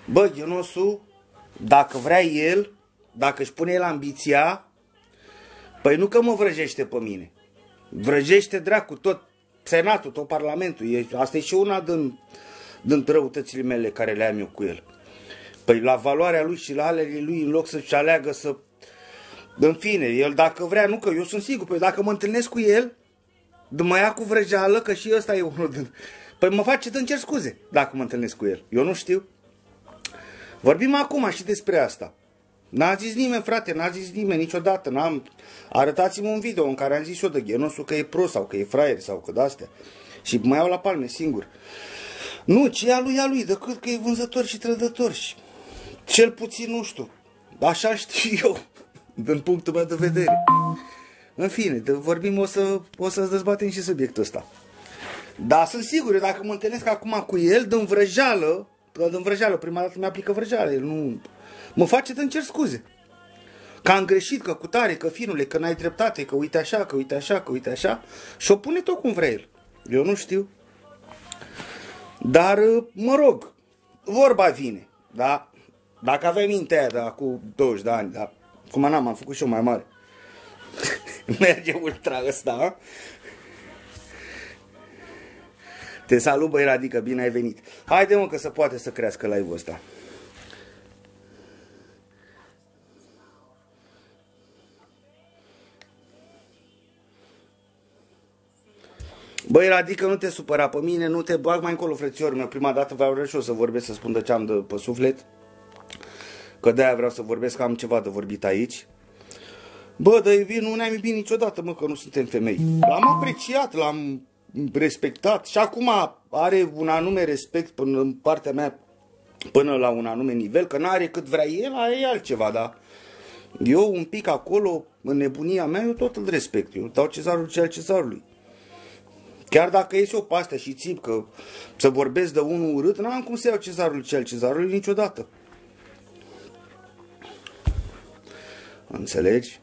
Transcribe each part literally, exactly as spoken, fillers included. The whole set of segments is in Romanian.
Bă, Ghenosul, dacă vrea el, dacă își pune el ambiția, păi nu că mă vrăjește pe mine. Vrăjește dracu tot Senatul, tot Parlamentul. E, asta e și una din, din răutățile mele care le am eu cu el. Păi la valoarea lui și la alele lui, în loc să-și aleagă să... În fine, el dacă vrea, nu că eu sunt sigur, păi dacă mă întâlnesc cu el, mă ia cu vrăjeală, că și ăsta e unul din... Păi mă face să-mi cer scuze dacă mă întâlnesc cu el. Eu nu știu. Vorbim acum și despre asta. N-a zis nimeni, frate, n-a zis nimeni niciodată. N-am... Arătați-mă un video în care am zis eu de Ghenosul că e prost sau că e fraier sau că de-astea. Și mă iau la palme singur. Nu, ce a lui, a lui, decât că e vânzător și trădător. Și cel puțin nu știu. Așa știu eu, din punctul meu de vedere. În fine, de vorbim, o să, o să dezbatem și subiectul ăsta. Dar sunt sigur, eu dacă mă întâlnesc acum cu el, din vrăjeală, din vrăjeală, prima dată mi-aplică vrăjeală, el nu... Mă face să-mi cer scuze. Că am greșit, că cu tare, că finule, că n-ai dreptate, că uite așa, că uite așa, că uite așa. Și o pune tot cum vrea el. Eu nu știu. Dar, mă rog, vorba vine, da? Dacă aveai mintea aia de acum douăzeci de ani, da? Cum n-am, am făcut și eu mai mare. Merge ultra ăsta, a? Te salut, băi, Radică, bine ai venit. Haide, mă, că se poate să crească live-ul ăsta. Băi, Radică, nu te supăra pe mine, nu te bag mai încolo, frățiorul meu. Prima dată vreau și eu să vorbesc, să spun de ce am de pe suflet. Că de-aia vreau să vorbesc, că am ceva de vorbit aici. Bă, dar iubire, nu ne-am iubit niciodată, mă, că nu suntem femei. L-am apreciat, l-am respectat și acum are un anume respect până în partea mea, până la un anume nivel, că n-are cât vrea el, e altceva, dar eu un pic acolo, în nebunia mea, eu tot îl respect. Eu dau cezarul ce al cezarului. Chiar dacă ies eu pe astea și țip că să vorbesc de unul urât, n-am cum să iau cezarul ce al cezarului niciodată. Înțelegi?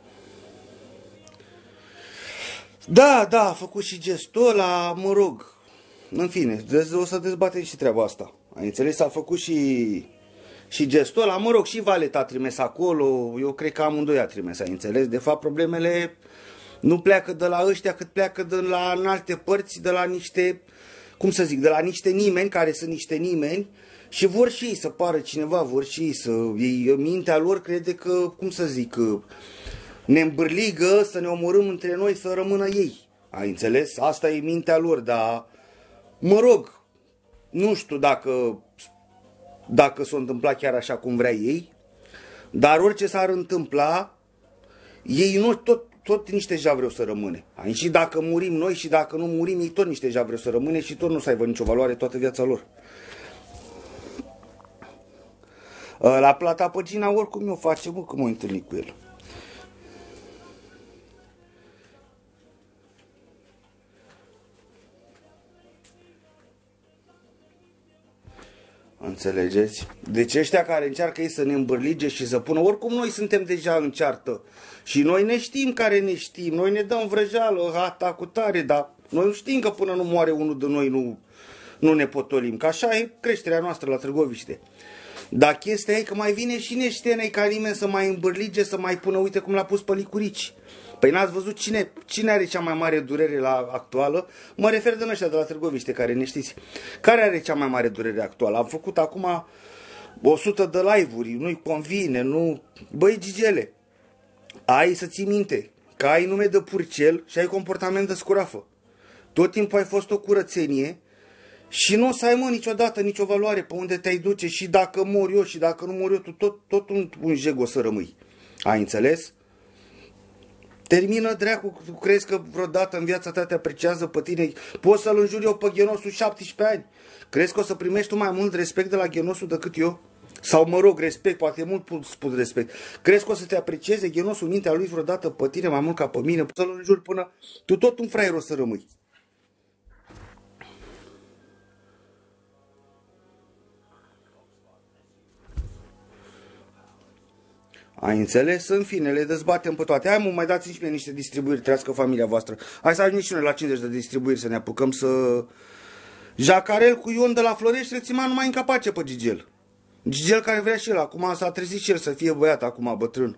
Da, da, a făcut și gestul ăla, mă rog. În fine, o să dezbatem și treaba asta. Ai înțeles? A făcut și, și gestul ăla, mă rog, și Valet a trimis acolo. Eu cred că amândoi a trimis, ai înțeles? De fapt, problemele nu pleacă de la ăștia, cât pleacă de la în alte părți, de la niște, cum să zic, de la niște nimeni, care sunt niște nimeni, și vor și ei să pară cineva, vor și ei să... Ei, mintea lor crede că, cum să zic, ne îmbârligă să ne omorâm între noi, să rămână ei. Ai înțeles? Asta e mintea lor, dar, mă rog, nu știu dacă, dacă s-a întâmplat chiar așa cum vrea ei, dar orice s-ar întâmpla, ei nu, tot, tot niște javreu să rămâne. Și dacă murim noi și dacă nu murim, ei tot niște javreu să rămâne și tot nu să aibă nicio valoare toată viața lor. La Plata Păgina oricum eu face, mă, că m-am întâlnit cu el. Înțelegeți? Deci ăștia care încearcă ei să ne îmbârlige și să pună, oricum noi suntem deja în ceartă. Și noi ne știm care ne știm, noi ne dăm vrăjeală, hata cu tare, dar noi nu știm că până nu moare unul de noi nu, nu ne potolim. Că așa e creșterea noastră la Târgoviște. Dar chestia e că mai vine și neștenei ca nimeni să mai îmbârlige, să mai pună, uite cum l-a pus pe Licurici. Păi n-ați văzut cine, cine are cea mai mare durere la actuală? Mă refer de ăștia de la Târgoviște, care ne știți. Care are cea mai mare durere actuală? Am făcut acum o sută de live-uri, nu-i convine, nu... Băi, Gigele, ai să ții minte că ai nume de purcel și ai comportament de scurafă. Tot timpul ai fost o curățenie și nu o să ai, mă, niciodată nicio valoare pe unde te-ai duce și dacă mor eu și dacă nu mor eu, tu tot, tot un, un jeg o să rămâi. Ai înțeles? Termină dracu, crezi că vreodată în viața ta te apreciază pe tine? Poți să-l înjuri eu pe Ghenosul șaptesprezece ani? Crezi că o să primești tu mai mult respect de la Ghenosul decât eu? Sau, mă rog, respect, poate mult spus respect. Crezi că o să te aprecieze Ghenosul mintea lui vreodată pe tine mai mult ca pe mine? Poți să-l înjuri până tu tot un fraier o să rămâi. Ai înțeles? În fine, le dezbatem pe toate. Hai, mă, mai dați-mi și mie niște distribuiri, trească familia voastră. Hai să ajungem și noi la cincizeci de distribuiri, să ne apucăm să... Jacarel cu Ion de la Florești, îl țima numai incapace pe Gigel. Gigel care vrea și el, acum s-a trezit și el să fie băiat, acum bătrân.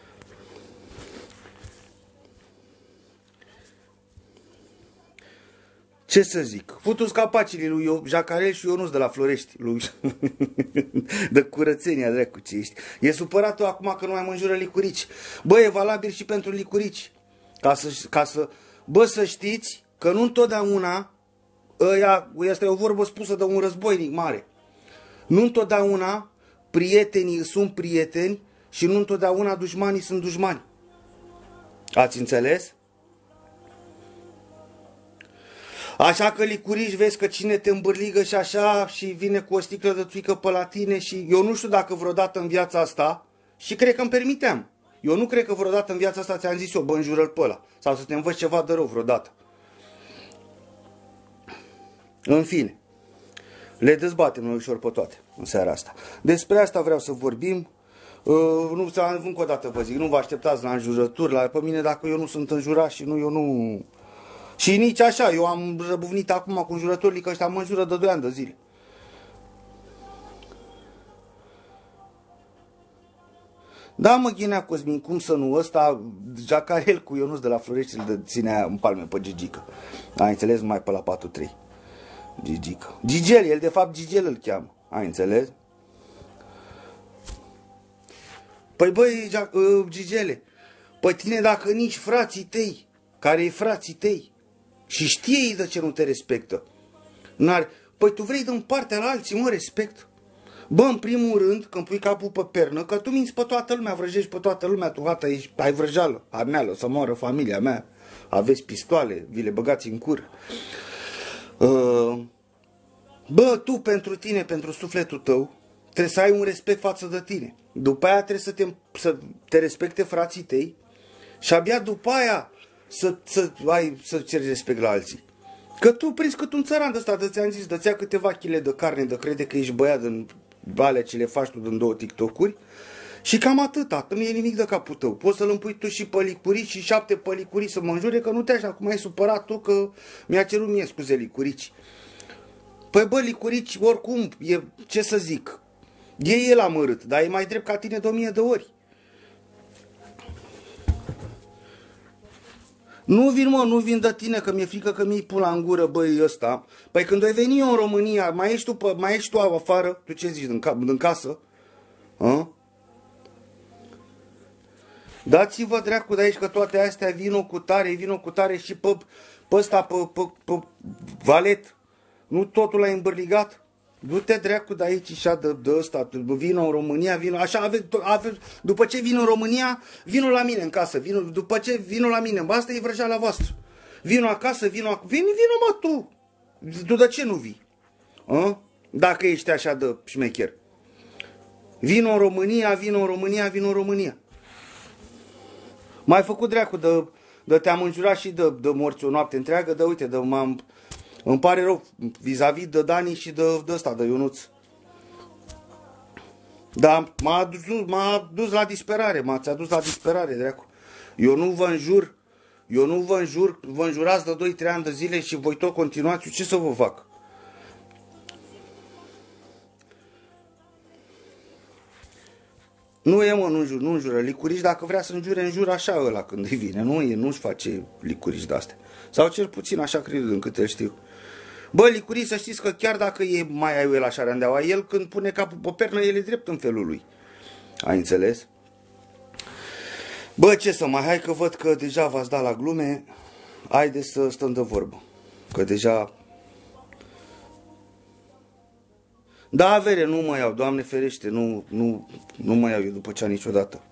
Ce să zic? Futu-ți capacile lui Jacarel și Ionuț de la Florești. Lui... de curățenia, dracu, ce ești. E supărat acum că nu mai mă înjură licurici. Bă, e valabil și pentru licurici. Ca să, ca să... Bă, să știți că nu întotdeauna... Ăia, asta e o vorbă spusă de un războinic mare. Nu întotdeauna prietenii sunt prieteni și nu întotdeauna dușmanii sunt dușmani. Ați înțeles? Așa că licurici, vezi că cine te îmbârligă și așa și vine cu o sticlă de țuică pe la tine și eu nu știu dacă vreodată în viața asta, și cred că îmi permiteam, eu nu cred că vreodată în viața asta ți-am zis eu, bă, înjură-l pe ăla, sau să te învăț ceva de rău vreodată. În fine, le dezbatem noi ușor pe toate în seara asta. Despre asta vreau să vorbim. Uh, nu, încă o dată vă zic, nu vă așteptați la înjurături, la pe mine dacă eu nu sunt înjurat și nu, eu nu... Și nici așa, eu am răbuvnit acum cu înjurătorii, că ăștia mă înjură de doi ani de zile. Da, mă, Ghinea Cosmin, cum să nu, ăsta, Jacarel cu Ionuț de la Florești îl ținea în palme pe Gigică. Ai înțeles? Mai pe la patru trei. Gigică. Gigel, el de fapt Gigel îl cheamă. Ai înțeles? Păi băi, Gigele, pe tine dacă nici frații tăi, care e frații tăi, și știe ei de ce nu te respectă. N-are... Păi tu vrei de în partea la alții, mă, respect. Bă, în primul rând, când pui capul pe pernă, că tu minți pe toată lumea, vrăjești pe toată lumea, tu gata, ești, ai vrăjeală, armeală, să moară familia mea, aveți pistoale, vi le băgați în cur. Uh, bă, tu pentru tine, pentru sufletul tău, trebuie să ai un respect față de tine. După aia trebuie să te, să te respecte frații tăi și abia după aia Să, să, ai, să ceri respect la alții. Că tu prins cât un țăran de ăsta, de ți-am zis, dă-ți ia câteva chile de carne, de crede că ești băiat din alea ce le faci tu din două TikTok-uri și cam atâta, nu e nimic de capul tău. Poți să-l împui tu și pe licurici și șapte pe licurici să mă înjure că nu te așa, cum ai supărat tu că mi-a cerut mie scuze licurici. Păi bă, licurici, oricum, e, ce să zic, e el amărât, dar e mai drept ca tine de o mie de ori. Nu vin, mă, nu vin de tine, că mi-e frică că mi-i pula în gură, băi, ăsta. Păi când ai venit eu în România, mai ești tu, pe, mai ești tu afară? Tu ce zici, din, ca, din casă? A? Dați-vă dracu de aici că toate astea vino cu tare, vino cu tare și pe, pe ăsta, pe, pe, pe valet. Nu totul l-ai îmbărligat? Du-te dracu de aici și de, de ăsta, vino în România, vino, așa, ave, ave, după ce vin în România, vino la mine în casă, vino, după ce vino la mine, bă, asta e vrăjeala voastră. Vino acasă, vino, vino, vino mă tu, tu de ce nu vii? A? Dacă ești așa de șmecher. Vino în România, vino în România, vino în România. M-ai făcut dracu de, de te-am înjurat și de, de morți o noapte întreagă, de uite, de m-am... Îmi pare rău vis-a-vis de Dani și de, de ăsta, de Ionuț. Dar m-a dus, m-a dus la disperare, m-ați adus la disperare, dracu. Eu nu vă înjur, eu nu vă înjur, vă înjurați de doi trei ani de zile și voi tot continuați, ce să vă fac? Nu e, mă, nu înjur, nu înjură licurici, dacă vrea să înjure, înjură așa ăla când îi vine, nu e, nu-și face licurici de-astea. Sau cel puțin așa cred din câte știu. Bă, licurici, să știți că chiar dacă e mai ai el așa randeaua, el când pune capul pe pernă, el e drept în felul lui. Ai înțeles? Bă, ce să mai, hai că văd că deja v-ați dat la glume, haideți să stăm de vorbă. Că deja... Da, avere, nu mă iau, Doamne ferește, nu, nu, nu mă iau eu după cea niciodată.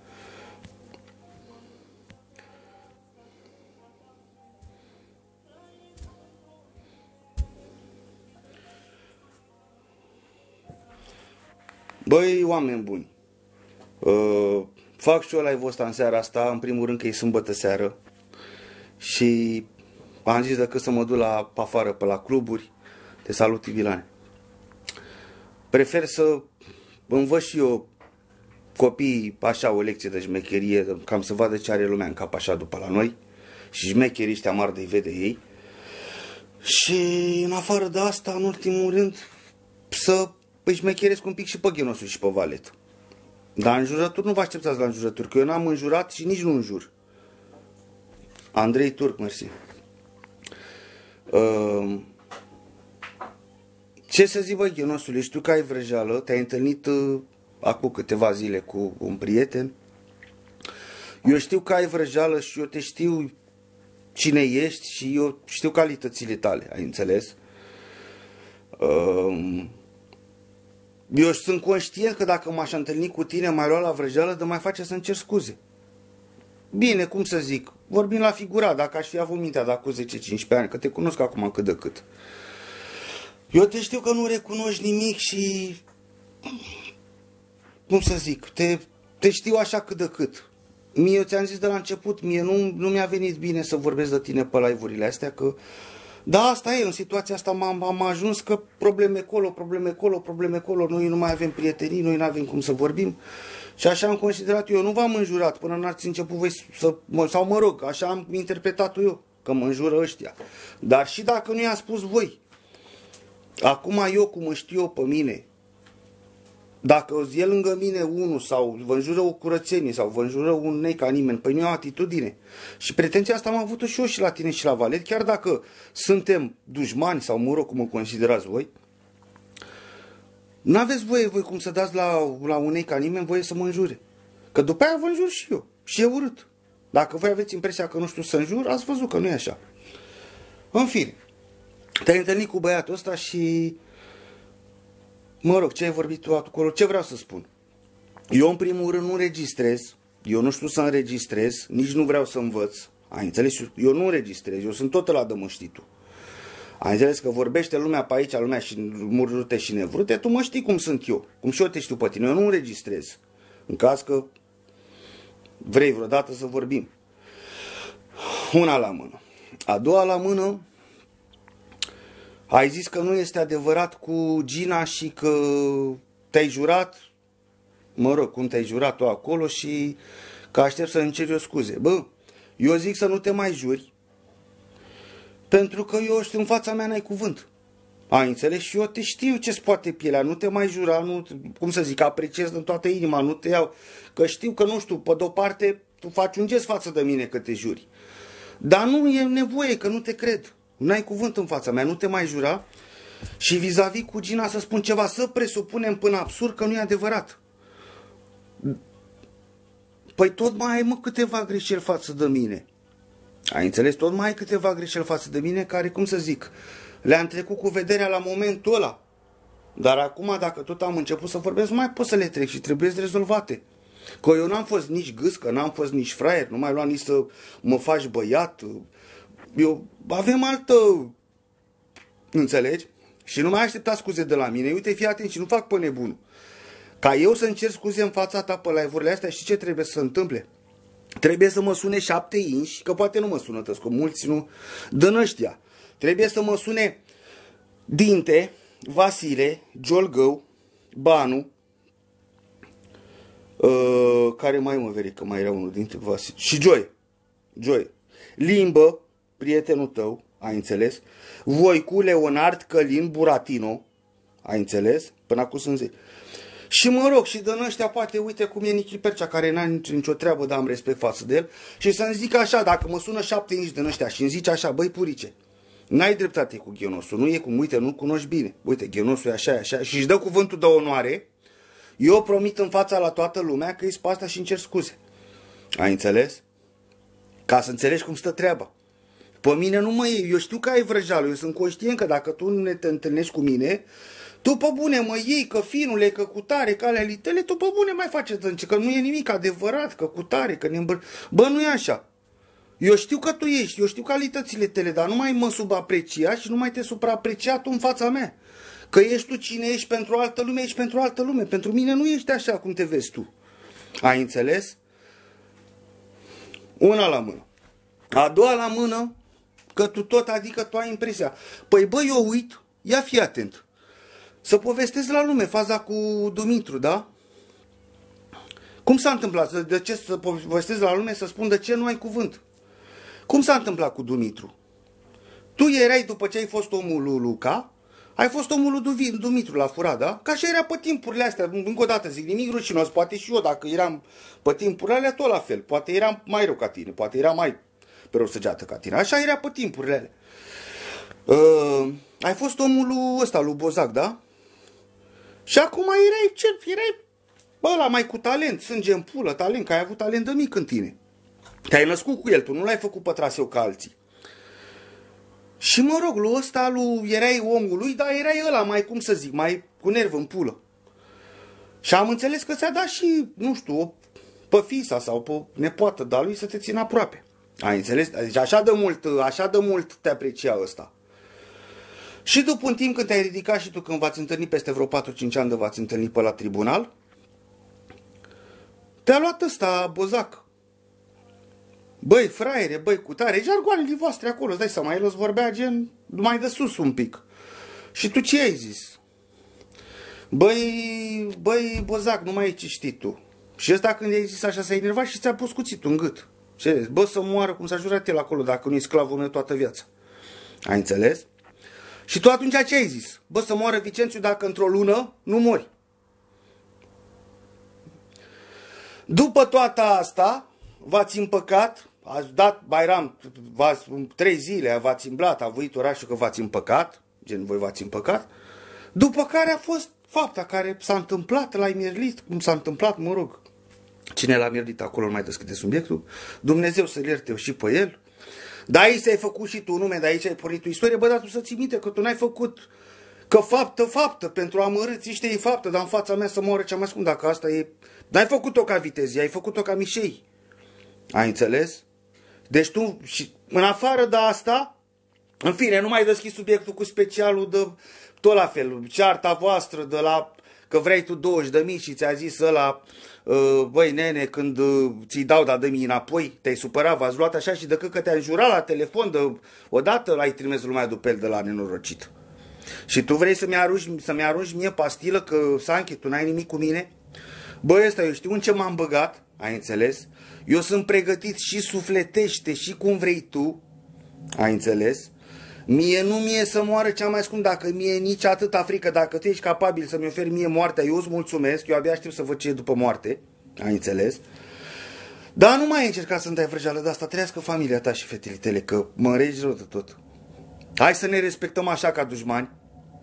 Băi, oameni buni, uh, fac și eu live-ul ăsta în seara asta, în primul rând că e sâmbătă seară și am zis decât să mă duc la afară pe la cluburi. Te salut, Ivilane. Prefer să învăț și eu copiii așa o lecție de șmecherie, cam să vadă ce are lumea în cap așa după la noi și șmecherii ăștia mari de-i vede ei. Și în afară de asta, în ultimul rând, să păi șmecheresc un pic și pe Ghenosul și pe Valet. Dar înjurături nu vă așteptați la înjurături, că eu n-am înjurat și nici nu înjur. Andrei Turc, mersi. Uh, ce să zic, bă, Ghenosule, știu că ai vrăjeală, te-ai întâlnit uh, acum câteva zile cu un prieten. Eu știu că ai vrăjeală și eu te știu cine ești și eu știu calitățile tale, ai înțeles? Uh, eu sunt conștient că dacă m-aș întâlni cu tine, mai lua la vrăjeală, de mai face să-mi cer scuze. Bine, cum să zic, vorbim la figurat, dacă aș fi avut mintea de acum zece cincisprezece ani, că te cunosc acum cât de cât. Eu te știu că nu recunoști nimic și, cum să zic, te, te știu așa cât de cât. Mie, eu ți-am zis de la început, mie nu, nu mi-a venit bine să vorbesc de tine pe live-urile astea, că da, asta e, în situația asta m-am, am ajuns că probleme colo, probleme colo, probleme colo, noi nu mai avem prietenii, noi nu avem cum să vorbim. Și așa am considerat eu, nu v-am înjurat până n-ați început voi să, sau mă rog, așa am interpretat eu, că mă înjură ăștia. Dar și dacă nu i-a spus voi, acum eu cum mă știu eu pe mine, dacă e lângă mine unul sau vă înjură o curățenie sau vă înjură un nei ca nimeni, păi nu e o atitudine. Și pretenția asta am avut-o și eu și la tine și la Valet, chiar dacă suntem dușmani sau mă rog cum mă considerați voi, n-aveți voie voi cum să dați la, la unei ca nimeni voie să mă înjure. Că după aia vă înjur și eu. Și e urât. Dacă voi aveți impresia că nu știu să înjur, ați văzut că nu e așa. În fine, te-ai întâlnit cu băiatul ăsta și, mă rog, ce ai vorbit tu acolo, ce vreau să spun? Eu în primul rând nu înregistrez, eu nu știu să înregistrez, nici nu vreau să învăț. Ai înțeles? Eu nu înregistrez, eu sunt tot la dămăștitul. Ai înțeles că vorbește lumea pe aici, lumea și murute și nevrute, tu mă știi cum sunt eu, cum și eu te știu pe tine, eu nu înregistrez. În caz că vrei vreodată să vorbim. Una la mână. A doua la mână, ai zis că nu este adevărat cu Gina și că te-ai jurat, mă rog, cum te-ai jurat tu acolo și că aștept să îmi ceri eu scuze. Bă, eu zic să nu te mai juri, pentru că eu știu, în fața mea n-ai cuvânt. Ai înțeles? Și eu te știu ce-ți poate pielea, nu te mai jura, nu, cum să zic, apreciez în toată inima, nu te iau, că știu că, nu știu, pe de-o parte, tu faci un gest față de mine că te juri. Dar nu e nevoie, că nu te cred. N-ai cuvânt în fața mea, nu te mai jura. Și vis-a-vis cu Gina să spun ceva, să presupunem până absurd că nu e adevărat. Păi tot mai ai, mă, câteva greșeli față de mine. Ai înțeles? Tot mai ai câteva greșeli față de mine care, cum să zic, le-am trecut cu vederea la momentul ăla. Dar acum, dacă tot am început să vorbesc, mai pot să le trec și trebuie rezolvate. Că eu n-am fost nici gâscă, n-am fost nici fraier, nu mai luam nici să mă faci băiat. Eu avem altă... Înțelegi? Și nu mai aștepta scuze de la mine. Uite, fii atent și nu fac pe nebunul. Ca eu să-mi cer scuze în fața ta pe live-urile astea, și ce trebuie să se întâmple? Trebuie să mă sune șapte inși, că poate nu mă sună tăți, că mulți nu, din ăștia. Trebuie să mă sune Dinte, Vasile, Giolgău, Banu, uh, care mai mă veri, că mai era unul dintre Vasile, și Joy, Joy, Limbă, prietenul tău, ai înțeles, Voicu, Leonard, Călin, Buratino, ai înțeles, până acum sunt zece. Și mă rog, și din ăștia poate, uite cum e Nichi Percea, care n-a nicio treabă, dar am respect față de el, și să-mi zic așa, dacă mă sună șapte inși din ăștia și îmi zice așa, băi, Purice, n-ai dreptate cu Ghenosul, nu e cum, uite, nu-l cunoști bine, uite, Ghenosul e așa, e așa, și își dă cuvântul de onoare, eu promit în fața la toată lumea că îi spun asta și îmi cer scuze. Ai înțeles? Ca să înțelegi cum stă treaba. Pe mine nu mă iei, eu știu că ai vrăjeală, eu sunt conștient că dacă tu nu te întâlnești cu mine, tu pe bune mă iei, că finule, că cu tare, că alea litele, tu pe bune mai faceți zânce, că nu e nimic adevărat, că cu tare, că ne îmbăr... Bă, nu e așa. Eu știu că tu ești, eu știu calitățile tale, dar nu mai mă subaprecia și nu mai te supraaprecia tu în fața mea. Că ești tu cine ești pentru altă lume, ești pentru altă lume. Pentru mine nu ești așa cum te vezi tu. Ai înțeles? Una la mână. A doua la mână, că tu tot, adică tu ai impresia. Păi bă, eu uit, ia fi atent. Să povestesc la lume faza cu Dumitru, da? Cum s-a întâmplat? De ce să povestesc la lume, să spun de ce nu ai cuvânt? Cum s-a întâmplat cu Dumitru? Tu erai, după ce ai fost omul lui Luca, Ai fost omul lui Dumitru la furat, da? Ca așa era pe timpurile astea. Încă o dată zic, nimic rușinos. Poate și eu, dacă eram pe timpurile alea, tot la fel. Poate eram mai rău ca tine. Poate era mai pe rău săgeată ca tine. Așa era pe timpurile alea. Uh, ai fost omul lui ăsta, lui Bozac, da? Și acum erai ce? Erai ăla mai cu talent, sânge în pulă, talent, că ai avut talent de mic în tine. Te-ai născut cu el, tu nu l-ai făcut pe traseu ca alții. Și mă rog, lui ăsta, lui, erai omul lui, dar erai ăla mai, cum să zic, mai cu nerv în pulă. Și am înțeles că ți-a dat și, nu știu, o, pe fisa sau pe nepoată de-a lui să te țină aproape. Ai înțeles? Deci așa de mult, așa de mult te aprecia ăsta. Și după un timp când te-ai ridicat și tu, când v-ați întâlnit peste vreo patru-cinci ani de v-ați întâlnit pe la tribunal, te-a luat ăsta, Bozac. Băi, fraiere, băi, cu tare, jargoanele voastre acolo, îți dai seama, el îți vorbea gen mai de sus un pic. Și tu ce ai zis? Băi, băi, Bozac, nu mai ai ce știi tu. Și ăsta când i-ai zis așa s-a enervat și ți-a pus cuțitul în gât. Ce zici? Bă, să moară cum s-a jurat el acolo dacă nu e sclavul meu toată viața. Ai înțeles? Și tu atunci ce ai zis? Bă, să moară Vicențiu dacă într-o lună nu mori. După toată asta, v-ați împăcat, ați dat Bairam, v-ați, trei zile v-ați îmblat, a voit orașul că v-ați împăcat, gen voi v-ați împăcat, după care a fost fapta care s-a întâmplat, l-ai mierlit, cum s-a întâmplat, mă rog, cine l-a mierlit acolo, nu mai deschide subiectul, Dumnezeu să-l ierte și pe el, dar aici ți-ai făcut și tu nume, de aici ai pornit tu istorie, bă, dar tu să ții minte că tu n-ai făcut, că faptă, faptă, pentru a mărâți, știi, faptă, dar în fața mea să moară cea mai scund, dacă asta e, n-ai făcut-o ca vitezii, ai făcut-o ca mișei. Ai înțeles? Deci tu, și în afară de asta, în fine, nu mai deschis subiectul cu specialul de tot la fel, cearta voastră de la, că vrei tu douăzeci de mii și ți-a zis ăla, băi nene, când ți-i dau, dar dă-mi înapoi, te-ai supărat, v-ați luat așa și decât că te-a înjurat la telefon, de, odată l-ai trimis lumea după el de la nenorocit. Și tu vrei să-mi arunci, să-mi arunci mie pastilă că, Sanchi, tu n-ai nimic cu mine? Băi, ăsta, eu știu în ce m-am băgat, ai înțeles? Eu sunt pregătit și sufletește și cum vrei tu, ai înțeles? Mie nu mie să moară cea mai scund, dacă mie nici atâta frică, dacă tu ești capabil să-mi oferi mie moartea, eu îți mulțumesc, eu abia știu să văd ce e după moarte, ai înțeles? Dar nu mai ai încercat să-mi dai vrăjeală de asta, trăiască familia ta și fetele tale, că mă înregi rău de tot. Hai să ne respectăm așa ca dușmani,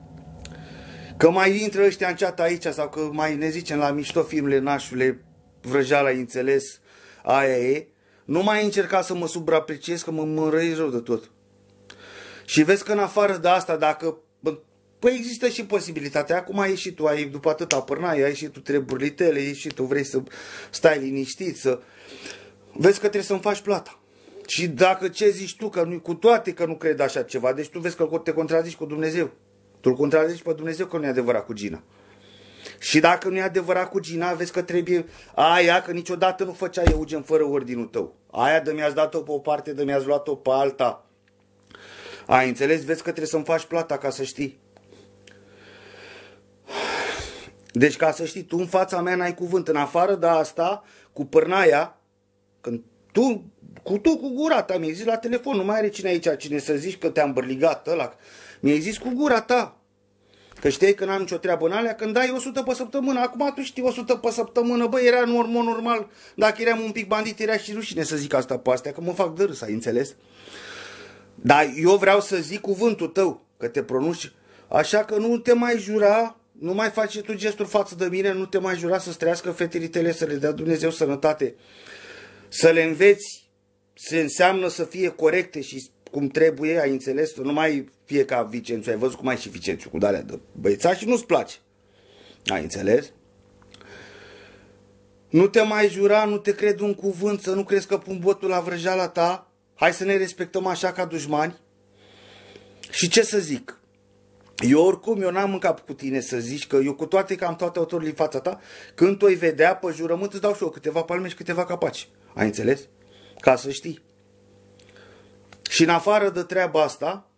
că mai intră ăștia în chat aici sau că mai ne zicem la mișto filmele nașule, vrăjeala, înțeles, aia e, nu mai încerca să mă suprapreciez că mă, mă înrăiesc rău de tot. Și vezi că în afară de asta, dacă, păi există și posibilitatea, acum ai și tu, ai, după atâta pârnai, ai și tu treburile tale, ai și tu vrei să stai liniștit, să, vezi că trebuie să-mi faci plata. Și dacă ce zici tu, că nu, cu toate că nu cred așa ceva, deci tu vezi că te contrazici cu Dumnezeu. Tu îl contrazici pe Dumnezeu că nu e adevărat cu Gina. Și dacă nu e adevărat cu Gina, vezi că trebuie aia, că niciodată nu făcea Eugen fără ordinul tău. Aia de mi-ați dat-o pe o parte, de mi-ați luat-o pe alta. Ai înțeles? Vezi că trebuie să-mi faci plata ca să știi. Deci ca să știi, tu în fața mea n-ai cuvânt. În afară de asta, cu pârnaia, când tu, cu tu cu gura ta, mi-ai zis la telefon, nu mai are cine aici, cine să zici că te-am bărligat ăla. Mi-ai zis cu gura ta. Că știi că n-am nicio treabă în alea, când dai o sută pe săptămână. Acum tu știi o sută pe săptămână, bă, era normal, normal. Dacă eram un pic bandit, era și rușine să zic asta pe astea, că mă fac de râs, ai înțeles? Dar eu vreau să zic cuvântul tău, că te pronunci, așa că nu te mai jura, nu mai faci tu gesturi față de mine, nu te mai jura să-ți trăiască fetele tale, să le dea Dumnezeu sănătate, să le înveți, se înseamnă să fie corecte și cum trebuie, ai înțeles? Nu mai fie ca Vicențiu, ai văzut cum ai și Vicențiu cu de-alea de băiețași și nu-ți place. Ai înțeles? Nu te mai jura, nu te cred un cuvânt, să nu crezi că pun botul la vrăjeala ta. Hai să ne respectăm așa ca dușmani. Și ce să zic? Eu oricum, eu n-am în cap cu tine să zici că eu cu toate că am toate autorile în fața ta, când tu-i vedea pe jurământ îți dau și eu câteva palme și câteva capaci. Ai înțeles? Ca să știi. Și în afară de treaba asta,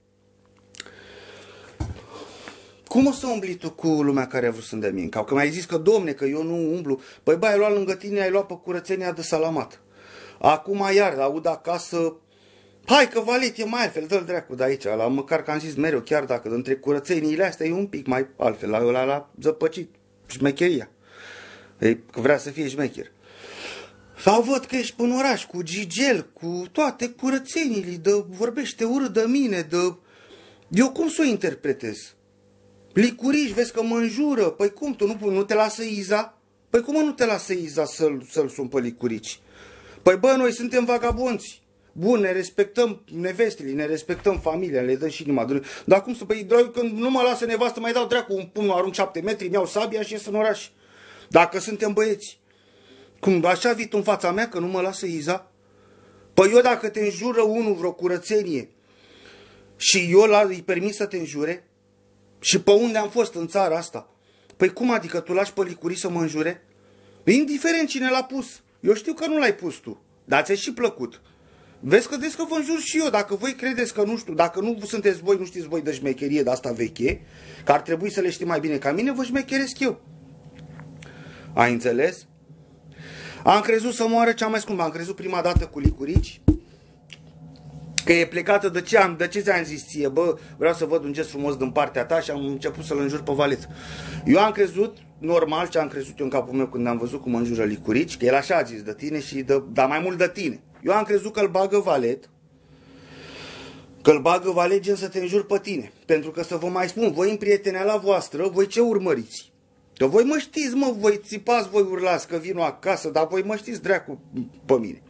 cum o să umbli tu cu lumea care a vrut să-mi dea mie? Că mi-ai zis că, domne, că eu nu umblu. Păi bă, ai luat lângă tine, ai luat pe curățenia de salamat. Acum iar, aud acasă, Hai că Valet e mai altfel, dă-l dracu de aici, la măcar că am zis mereu, chiar dacă între curățeniile astea e un pic mai altfel, la ăla la zăpăcit, șmecheria. E, că vrea să fie șmecher. Sau văd că ești până oraș cu Gigel, cu toate curățenile, de vorbește urât de mine, de... Eu cum să o interpretez? Licurici, vezi că mă înjură, păi cum, tu nu, nu te lasă Iza? Păi cum nu te lasă Iza să-l să-l sun pe Licurici? Păi bă, noi suntem vagabonți. Bun, ne respectăm nevestele, ne respectăm familia, le dăm și inima. Dar cum să, păi, când nu mă lasă nevastă, mai dau dracu un pumn, arunc șapte metri, îmi iau sabia și ies în oraș. Dacă suntem băieți. Cum, așa vii tu în fața mea că nu mă lasă Iza? Păi eu dacă te înjură unul vreo curățenie și eu la, îi permis să te înjure, și pe unde am fost în țara asta, păi cum adică tu lași pe Licurici să mă înjure? Indiferent cine l-a pus. Eu știu că nu l-ai pus tu, dar ți-a și plăcut. Vezi că, vezi că vă înjur și eu, dacă voi credeți că nu știu, dacă nu sunteți voi, nu știți voi de șmecherie de asta veche, că ar trebui să le știi mai bine ca mine, vă șmecheresc eu. Ai înțeles? Am crezut să moară cea mai scumpă, am crezut prima dată cu Licurici, că e plecată de ce am, de ce ți-am zis ție, bă, vreau să văd un gest frumos din partea ta și am început să-l înjur pe Valet. Eu am crezut, normal, ce am crezut eu în capul meu când am văzut cum înjură Licurici, că el așa a zis de tine și de, dar mai mult de tine. Eu am crezut că îl bagă Valet, că îl bagă Valet gen să te înjur pe tine. Pentru că să vă mai spun, voi în prieteneala voastră, voi ce urmăriți? Că voi mă știți, mă, voi țipați, voi urlați că vin acasă, dar voi mă știți dracu pe mine.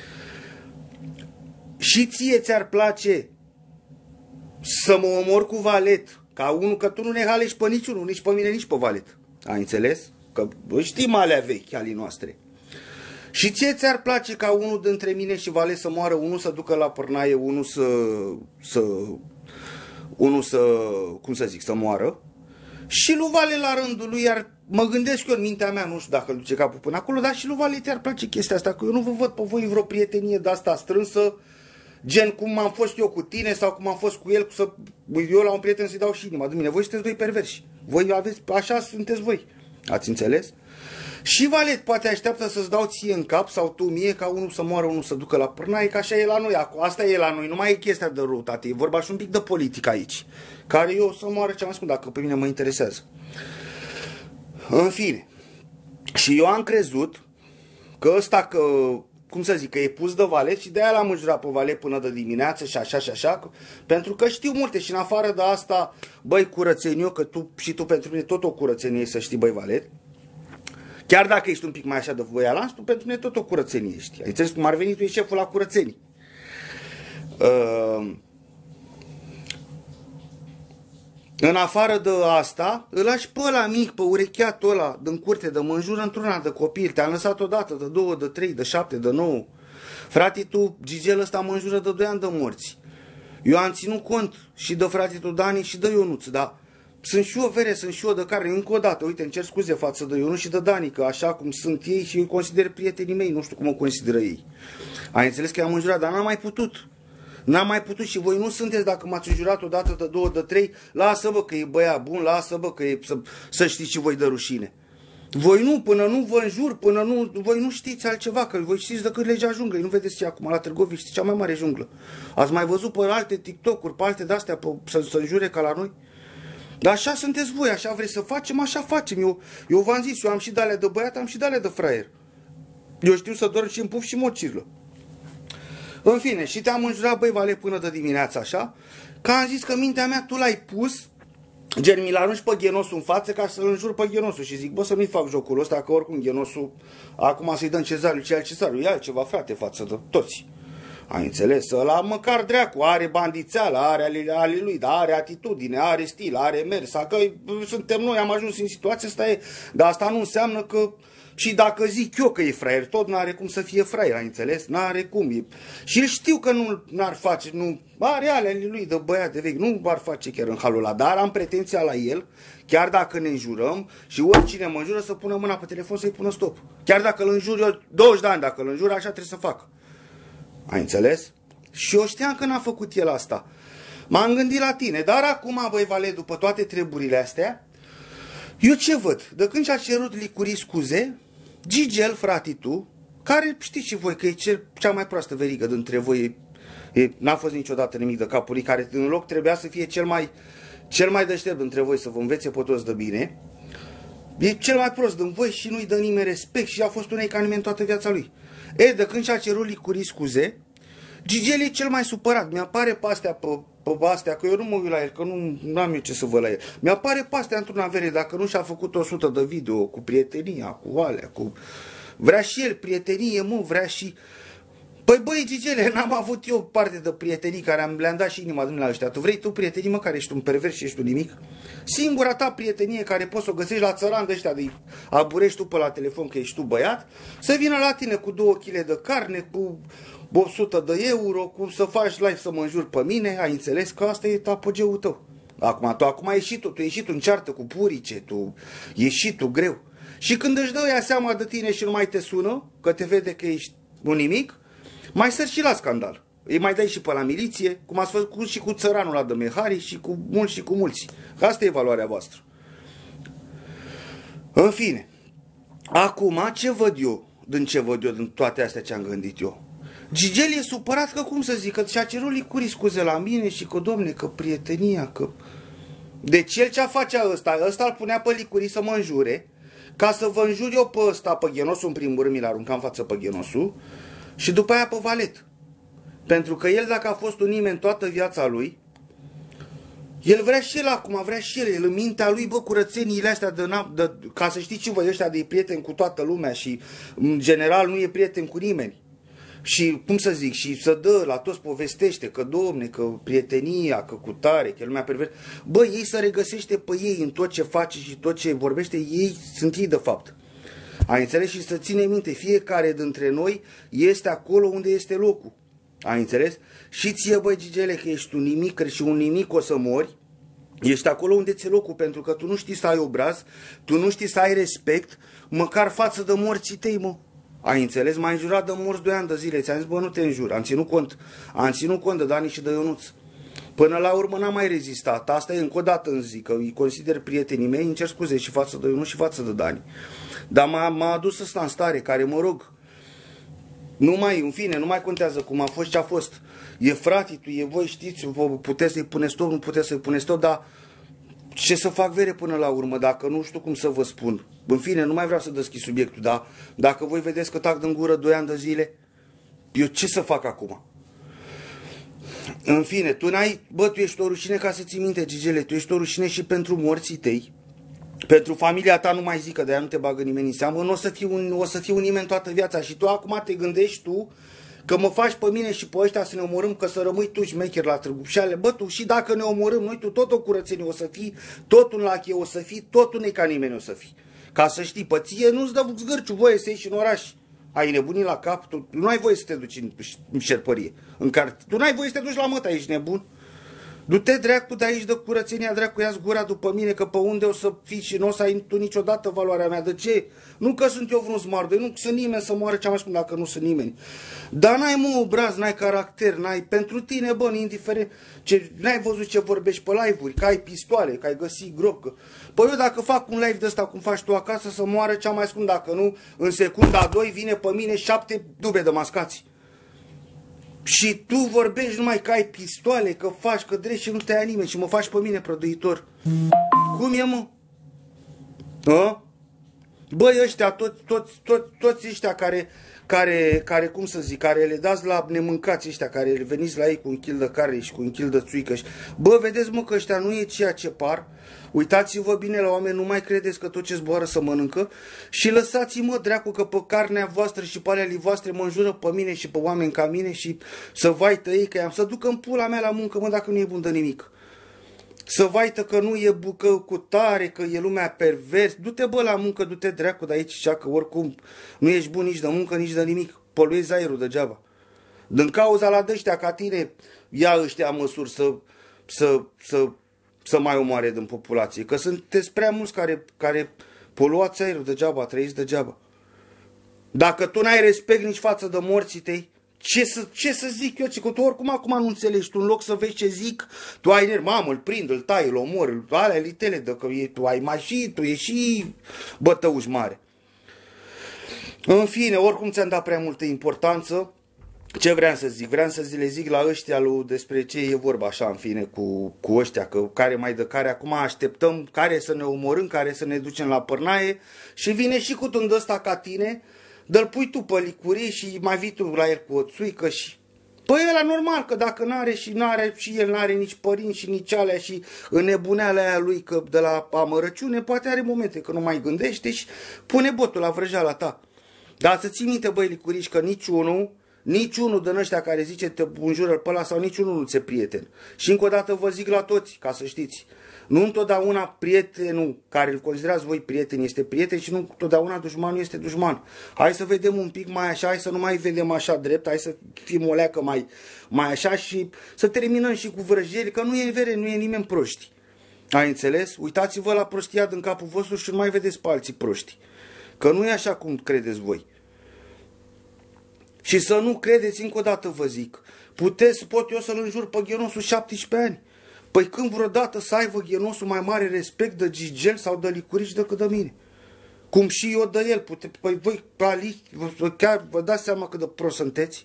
Și ție ți-ar place să mă omor cu Valet, ca unul, că tu nu ne halești pe niciunul, nici pe mine, nici pe Valet. Ai înțeles? Că știm alea vechi ale noastre. Și ție ți-ar place ca unul dintre mine și Valet să moară, unul să ducă la pârnaie, unul să, să, unul să, cum să zic, să moară. Și lui Valet la rândul lui, iar mă gândesc eu în mintea mea, nu știu dacă îl duce capul până acolo, dar și lui Valet i-ar place chestia asta, că eu nu vă văd pe voi vreo prietenie de asta strânsă, gen cum am fost eu cu tine sau cum am fost cu el, să, eu la un prieten să-i dau și inima. De mine, voi sunteți doi perversi. Voi aveți, așa sunteți voi. Ați înțeles? Și Valet poate așteaptă să-ți dau ție în cap sau tu mie ca unul să moară, unul să ducă la pârnaie, că așa e la noi. Asta e la noi, nu mai e chestia de răutate, e vorba și un pic de politică aici, care eu să moară ce am spus, dacă pe mine mă interesează. În fine. Și eu am crezut că ăsta, că, cum să zic, că e pus de Valet și de-aia l-am înjurat pe Valet până de dimineață și așa și așa, pentru că știu multe și în afară de asta, băi, curățeniu, că tu și tu pentru mine tot o curățenie să știi, băi, Valet. Chiar dacă ești un pic mai așa de voialans, tu pentru mine tot o curățenie ești. Ai înțeles cum ar veni, tu ești șeful la curățenii. Uh, în afară de asta, îl lași pe ăla mic, pe urecheatul ăla, din curte, de mă înjură într-una de copil. Te-am lăsat odată, de două, de trei, de șapte, de nouă. Frate, tu, Gigel ăsta mă înjură de doi ani de morți. Eu am ținut cont și de frate tu Dani și de Ionuț, dar sunt și eu vere, sunt și eu de care, încă o dată, uite, îmi cer scuze față de Ionuț și de Dani, că așa cum sunt ei și eu îi consider prietenii mei, nu știu cum o consideră ei. Ai înțeles că i-am înjurat, dar n-am mai putut. N-am mai putut și voi nu sunteți, dacă m-ați înjurat odată, de două, de trei, lasă bă că e băiat bun, lasă bă că e să, să știți și voi de rușine. Voi nu, până nu vă înjur, până nu, voi nu știți altceva, că voi știți decât legea junglei, nu vedeți ce acum la Târgoviște, știți cea mai mare junglă. Ați mai văzut pe alte TikTok-uri, pe alte de-astea, să, să înjure ca la noi? Dar așa sunteți voi, așa vreți să facem, așa facem. Eu, eu v-am zis, eu am și de-alea de băiat, am și de-alea de fraier. Eu știu să dorm și în puf și mocirlă. În fine, și te-am înjurat, băi, Valet, până de dimineața, așa, că am zis că mintea mea tu l-ai pus, gen, mi-l arunci pe Ghenosul în față ca să-l înjur pe Ghenosul și zic, bă, să nu-i fac jocul ăsta, că oricum Ghenosul, acum să-i dăm cezarul ce al cezarul, e altceva, frate, față de toți. Ai înțeles? Ăla măcar dracu, are bandițeală, are ale, ale lui, dar are atitudine, are stil, are mers, că suntem noi, am ajuns în situația asta, e, dar asta nu înseamnă că și dacă zic eu că e fraier, tot n-are cum să fie fraier, ai înțeles? N-are cum. E. Și îl știu că nu n-ar face, nu, are ale lui de băiat de vechi, nu ar face chiar în halul ăla, dar am pretenția la el, chiar dacă ne înjurăm și oricine mă înjură să pună mâna pe telefon să-i pună stop. Chiar dacă îl înjur eu douăzeci de ani, dacă îl înjur, așa trebuie să fac. Ai înțeles? Și eu știam că n-a făcut el asta. M-am gândit la tine, dar acum, băi, Valet, după toate treburile astea, eu ce văd? De când și-a cerut Licurici scuze, Gigel, frate tu, care știți și voi că e cea mai proastă verigă dintre voi, N-a fost niciodată nimic de capul lui, care în loc trebuia să fie cel mai, cel mai deștept dintre voi, să vă învețe pe toți de bine. E cel mai prost din voi și nu-i dă nimeni respect și a fost un ca nimeni în toată viața lui. E, de când și-a cerut Licurii scuze, Gigel e cel mai supărat. Mi-apare pe astea, pe, pe astea, că eu nu mă uit la el, că nu am eu ce să văd la el. Mi-apare pe astea într-un avere, dacă nu și-a făcut o sută de video cu prietenia, cu alea, cu... Vrea și el prietenie, mă, vrea și... Păi băi, Gigele, n-am avut eu parte de prietenii care am, le-am dat și inima la ăștia. Tu vrei tu prietenii, mă, care ești un pervers și ești un nimic? Singura ta prietenie care poți să o găsești la țăran de ăștia de aburești tu pe la telefon că ești tu băiat, să vină la tine cu două kilograme de carne, cu o sută de euro, cu să faci live să mă înjuri pe mine, ai înțeles că asta e apogeul tău. Acum, tu acum ai ieșit tu, tu ai ieșit în ceartă cu purice, tu ieșit tu greu. Și când își dă ea seama de tine și nu mai te sună, că te vede că ești un nimic, mai sări și la scandal. Îi mai dai și pe la miliție, cum ați făcut și cu țăranul ăla de Mehari și cu mulți și cu mulți. Asta e valoarea voastră. În fine, acum ce văd eu, din ce văd eu, din toate astea ce am gândit eu? Gigel e supărat că, cum să zic, că și-a cerut Licurii scuze la mine și că, domne, că prietenia, că... Deci el ce-a facea ăsta? Ăsta îl punea pe Licurii să mă înjure, ca să vă înjur eu pe ăsta, pe Ghenosul, în primul rând, mi-l aruncam în față pe Ghenosul, și după aia pe Valet. Pentru că el, dacă a fost un nimeni toată viața lui, el vrea și el acum, vrea și el, el în mintea lui, bă, curățeniile astea de, de, ca să știți și voi ăștia de e prieten cu toată lumea și în general nu e prieten cu nimeni. Și, cum să zic, și să dă, la toți povestește că, domne, că prietenia, că cu tare, că lumea pervers. Bă, ei se regăsește pe ei în tot ce face și tot ce vorbește, ei sunt ei de fapt. Ai înțeles? Și să ține minte, fiecare dintre noi este acolo unde este locul. Ai înțeles? Și ție, băi, Gigele, că ești un nimic și un nimic o să mori, ești acolo unde ți-e locul, pentru că tu nu știi să ai obraz, tu nu știi să ai respect, măcar față de morții tăi, mă. Ai înțeles? M-ai înjurat de morți doi ani de zile, ți-am zis, bă, nu te înjur, am ținut cont, am ținut cont de Dani și de Ionuț. Până la urmă n-am mai rezistat, asta e încă o dată îmi zic, că îi consider prietenii mei, îmi cer scuze și față de Ionuț și față de Dani. Dar m-a adus ăsta în stare, care, mă rog, nu mai, în fine, nu mai contează cum a fost ce a fost. E fratitul, e voi, știți, puteți să-i puneți stop, nu puteți să-i puneți stop, dar ce să fac vere până la urmă, dacă nu știu cum să vă spun. În fine, nu mai vreau să deschid subiectul, dar dacă voi vedeți că tac din gură doi ani de zile, eu ce să fac acum? În fine, tu n-ai, bă, tu ești o rușine, ca să ții minte, Gigele, tu ești o rușine și pentru morții tăi. Pentru familia ta nu mai zic, că de-aia nu te bagă nimeni în seamă, nu o să fii un, o să fii un nimeni toată viața și tu acum te gândești tu că mă faci pe mine și pe ăștia să ne omorâm, că să rămâi tu șmecher la Târgu Pșale. Bă, tu și dacă ne omorâm noi, tu tot o curățenie o să fii, tot un lache o să fii, tot un ca nimeni o să fii. Ca să știi, pe ție nu-ți dă zgârciu voie să ieși în oraș. Ai nebunit la cap, tu nu ai voie să te duci în, în șerpărie. În care, tu nu ai voie să te duci la măta, ești nebun. Du-te dracu de aici de curățenia, dracu, ia-ți gura după mine, că pe unde o să fii și nu o să ai tu niciodată valoarea mea. De ce? Nu că sunt eu vreun smardoi, nu sunt nimeni să moară, ce mai spun dacă nu sunt nimeni. Dar n-ai, mă, obraz, n-ai caracter, n-ai, pentru tine, bă, indiferent, ce, n-ai văzut ce vorbești pe live-uri, că ai pistoale, că ai găsit grob, că... Păi eu dacă fac un live de ăsta cum faci tu acasă, să moară cea mai scund, dacă nu, în secunda a doi vine pe mine șapte dube de mascați. Și tu vorbești numai că ai pistoale, că faci, că drești și nu te ia nimeni și mă faci pe mine prăduitor. Cum e, mă? A? Băi, ăștia, toți, toți, toți, toți ăștia care, care, care, cum să zic, care le dați la nemâncați ăștia, care veniți la ei cu un kil de carne și cu un kil de țuică. Bă, vedeți, mă, că ăștia nu e ceea ce par. Uitați-vă bine la oameni, nu mai credeți că tot ce zboară să mănâncă și lăsați-mă, dracu, că pe carnea voastră și pe alea voastre mă înjură pe mine și pe oameni ca mine și să vaită ei că i-am să duc în pula mea la muncă, mă, dacă nu e bun de nimic. Să vaită că nu e bucă cu tare, că e lumea pervers. Du-te, bă, la muncă, du-te, dracu, de aici, că oricum nu ești bun nici de muncă, nici de nimic. Poluezi aerul degeaba. Din cauza la dăștia ca tine, ia ăștia măsuri să, să, să, să mai omoare din populație. Că sunteți prea mulți care, care poluați aerul degeaba, trăiți degeaba. Dacă tu n-ai respect nici față de morții tăi, Ce să, ce să zic eu? Că tu oricum acum nu înțelegi. Tu în loc să vezi ce zic, tu ai nervi, mamă, îl prind, îl tai, îl omor, alea litele, de că e, tu ai mai și, tu e și bătăuș mare. În fine, oricum ți-am dat prea multă importanță. Ce vreau să zic? Vreau să le zic la ăștia lui despre ce e vorba așa, în fine, cu, cu ăștia, că care mai de care acum așteptăm, care să ne omorâm, care să ne ducem la părnaie și vine și cu un ăsta ca tine, dă-l pui tu pe licurie și mai vii tu la el cu o țuică și... Păi ăla normal, că dacă n-are și n-are și el n-are nici părinți și nici alea și în nebuneala aia lui că de la amărăciune, poate are momente că nu mai gândește și pune botul la vrăjeala ta. Dar să ții minte, băi, licurici, că niciunul, niciunul din ăștia care zice te înjură pe ăla sau niciunul nu ți-e prieten. Și încă o dată vă zic la toți, ca să știți, nu întotdeauna prietenul care îl considerați voi prieten este prieten și nu întotdeauna dușmanul este dușman. Hai să vedem un pic mai așa, hai să nu mai vedem așa drept, hai să fim o leacă mai, mai așa și să terminăm și cu vrăjeli, că nu e vere, nu e nimeni proști. Ai înțeles? Uitați-vă la prostia din capul vostru și nu mai vedeți pe alții proști. Că nu e așa cum credeți voi. Și să nu credeți, încă o dată vă zic, puteți, pot eu să-l înjur pe Ghenosul șaptesprezece ani. Păi când vreodată să aibă Ghenosul mai mare respect de Gigel sau de Licurici decât de mine? Cum și eu de el. Pute, păi voi, Ali, chiar vă dați seama cât de prost sunteți?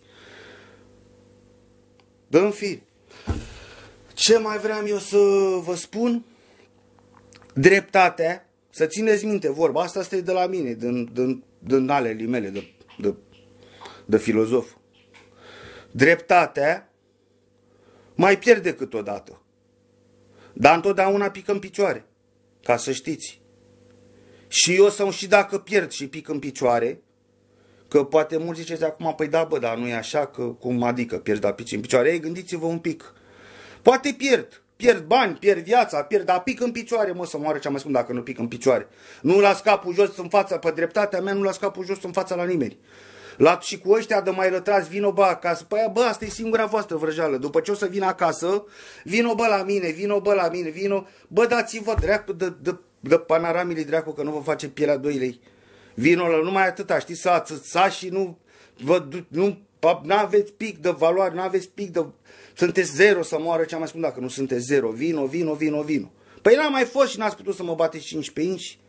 Dă în fi. Ce mai vreau eu să vă spun? Dreptatea, să țineți minte vorba, asta este de la mine, din, din, din alele mele de, de, de filozof. Dreptatea mai pierde câteodată. Dar întotdeauna pică în picioare, ca să știți. Și eu sau și dacă pierd și pic în picioare, că poate mulți ziceți acum, păi da, bă, dar nu e așa, că cum adică pierd, dar pici în picioare? Ei, gândiți-vă un pic. Poate pierd, pierd bani, pierd viața, pierd, dar pic în picioare, mă, să moară ce am mai spus dacă nu pic în picioare. Nu las capul jos în fața, pe dreptatea mea, nu las capul jos în fața la nimeni. La, și cu ăștia de mai rătrați, vino bă acasă. Păi bă, asta e singura voastră vrăjeală. După ce o să vin acasă, vino bă la mine, vino bă la mine, vino. Bă, dați-vă dracu de, de, de panaramile dracu că nu vă face pielea doi lei. Vino la numai atâta, știți, să ațățați și nu, vă, nu aveți pic de valoare, nu aveți pic de... Sunteți zero să moară ce am mai spus dacă nu sunteți zero. Vino, vino, vino, vino. Păi n-am mai fost și n-ați putut să mă bateți cincisprezece inci.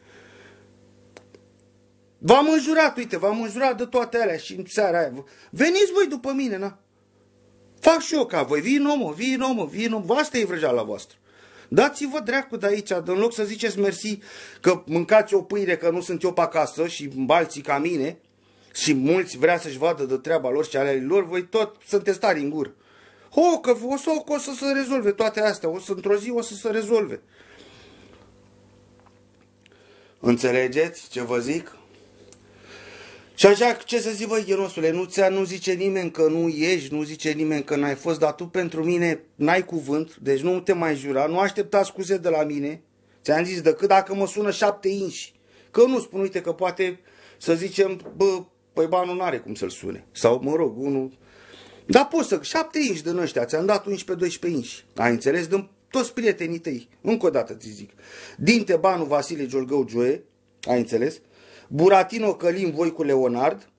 V-am înjurat, uite, v-am înjurat de toate alea și în seara aia. Veniți voi după mine, na? Fac și eu ca voi. Vino, mă, vino, mă, vino. Asta e vrăjeala voastră. Dați-vă dracu de aici, în loc să ziceți mersi că mâncați o pâine că nu sunt eu pe acasă și alții ca mine și mulți vrea să-și vadă de treaba lor și ale lor, voi tot sunteți tari în gură. O, că o să, o să se rezolve toate astea, o să într-o zi o să se rezolve. Înțelegeți ce vă zic? Și așa, ce să zic, băi, Ghenosule, nu, ți-a, nu zice nimeni că nu ești, nu zice nimeni că n-ai fost, dar tu pentru mine n-ai cuvânt, deci nu te mai jura, nu aștepta scuze de la mine. Ți-am zis, decât dacă mă sună șapte inși, că nu spun, uite, că poate să zicem, bă, păi banul n-are cum să-l sune. Sau, mă rog, unul... Dar poți să, șapte inși din ăștia, ți-am dat unsprezece doisprezece inși, ai înțeles? Din toți prietenii tăi, încă o dată ți zic. Dinte, Banu, Vasile, Giolgău, Joe, ai înțeles? Buratino, Călin, Voicu, Leonard,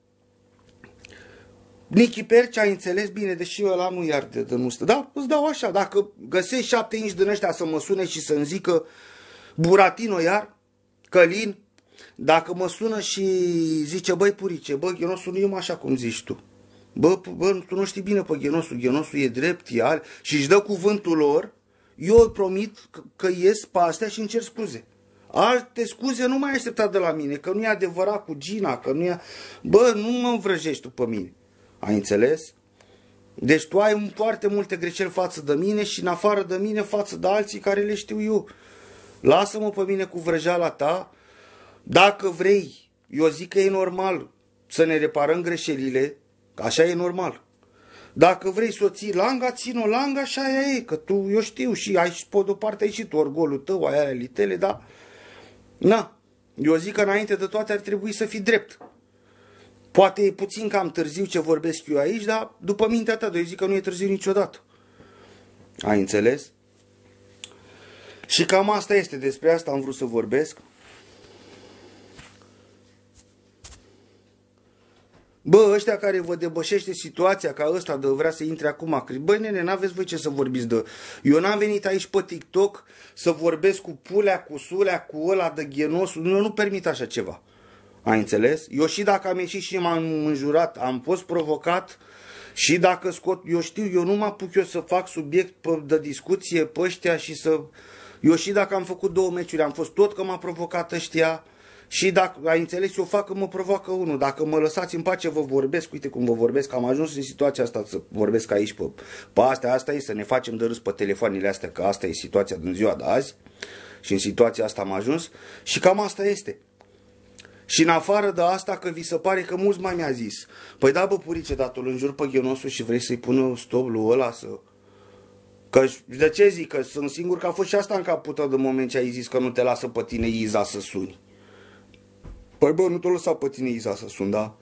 Nichi Perci, ai înțeles bine, deși ăla nu iarde de nu stă. Da, îți dau așa, dacă găsești șapte inși din ăștia să mă sune și să-mi zică Buratino iar, Călin, dacă mă sună și zice, băi, Purice, bă, Ghenosul nu e așa cum zici tu. Bă, bă, tu nu știi bine pe Ghenosul, Ghenosul e drept, e al, și își dă cuvântul lor, eu îi promit că, că ies pe astea și îmi cer scuze. Alte scuze nu mai aștepta de la mine, că nu e adevărat cu Gina, că nu e... Bă, nu mă învrăjești tu pe mine. Ai înțeles? Deci tu ai foarte multe greșeli față de mine și în afară de mine față de alții care le știu eu. Lasă-mă pe mine cu vrăjeala ta. Dacă vrei, eu zic că e normal să ne reparăm greșelile, că așa e normal. Dacă vrei să o ții langa, țin-o langa și aia e, că tu, eu știu, și ai și pe de-o parte ai și tu orgolul tău, ai alea litele, dar... Na, eu zic că înainte de toate ar trebui să fii drept. Poate e puțin cam târziu ce vorbesc eu aici, dar după mintea ta, eu zic că nu e târziu niciodată. Ai înțeles? Și cam asta este, despre asta am vrut să vorbesc. Bă, ăștia care vă debășește situația ca ăsta de vrea să intre acum, băi nene, n-aveți voi ce să vorbiți de... Eu n-am venit aici pe TikTok să vorbesc cu Pulea, cu Sulea, cu ăla de Ghenosul, eu nu permit așa ceva. Ai înțeles? Eu și dacă am ieșit și m-am înjurat, am fost provocat Și dacă scot, eu știu, eu nu mă apuc eu să fac subiect pe, de discuție pe ăștia și să... Eu și dacă am făcut două meciuri, am fost tot că m-a provocat ăștia și dacă ai înțeles, eu fac că mă provoacă unul. Dacă mă lăsați în pace, vă vorbesc, uite cum vă vorbesc, am ajuns în situația asta să vorbesc aici pe, pe astea, asta e să ne facem de râs pe telefoanele astea, că asta e situația din ziua de azi și în situația asta am ajuns și cam asta este. Și în afară de asta, că vi se pare că mulți mai mi-a zis, păi da, bă, Purice, dar tu îl înjuri pe Ghenosul și vrei să-i pună stop lui ăla să... Că de ce zic? Că sunt singur că a fost și asta în capul tău de moment ce ai zis că nu te lasă pe tine Iza să suni. Păi bă, nu te-o lăsa pe tine Iza să suni, da?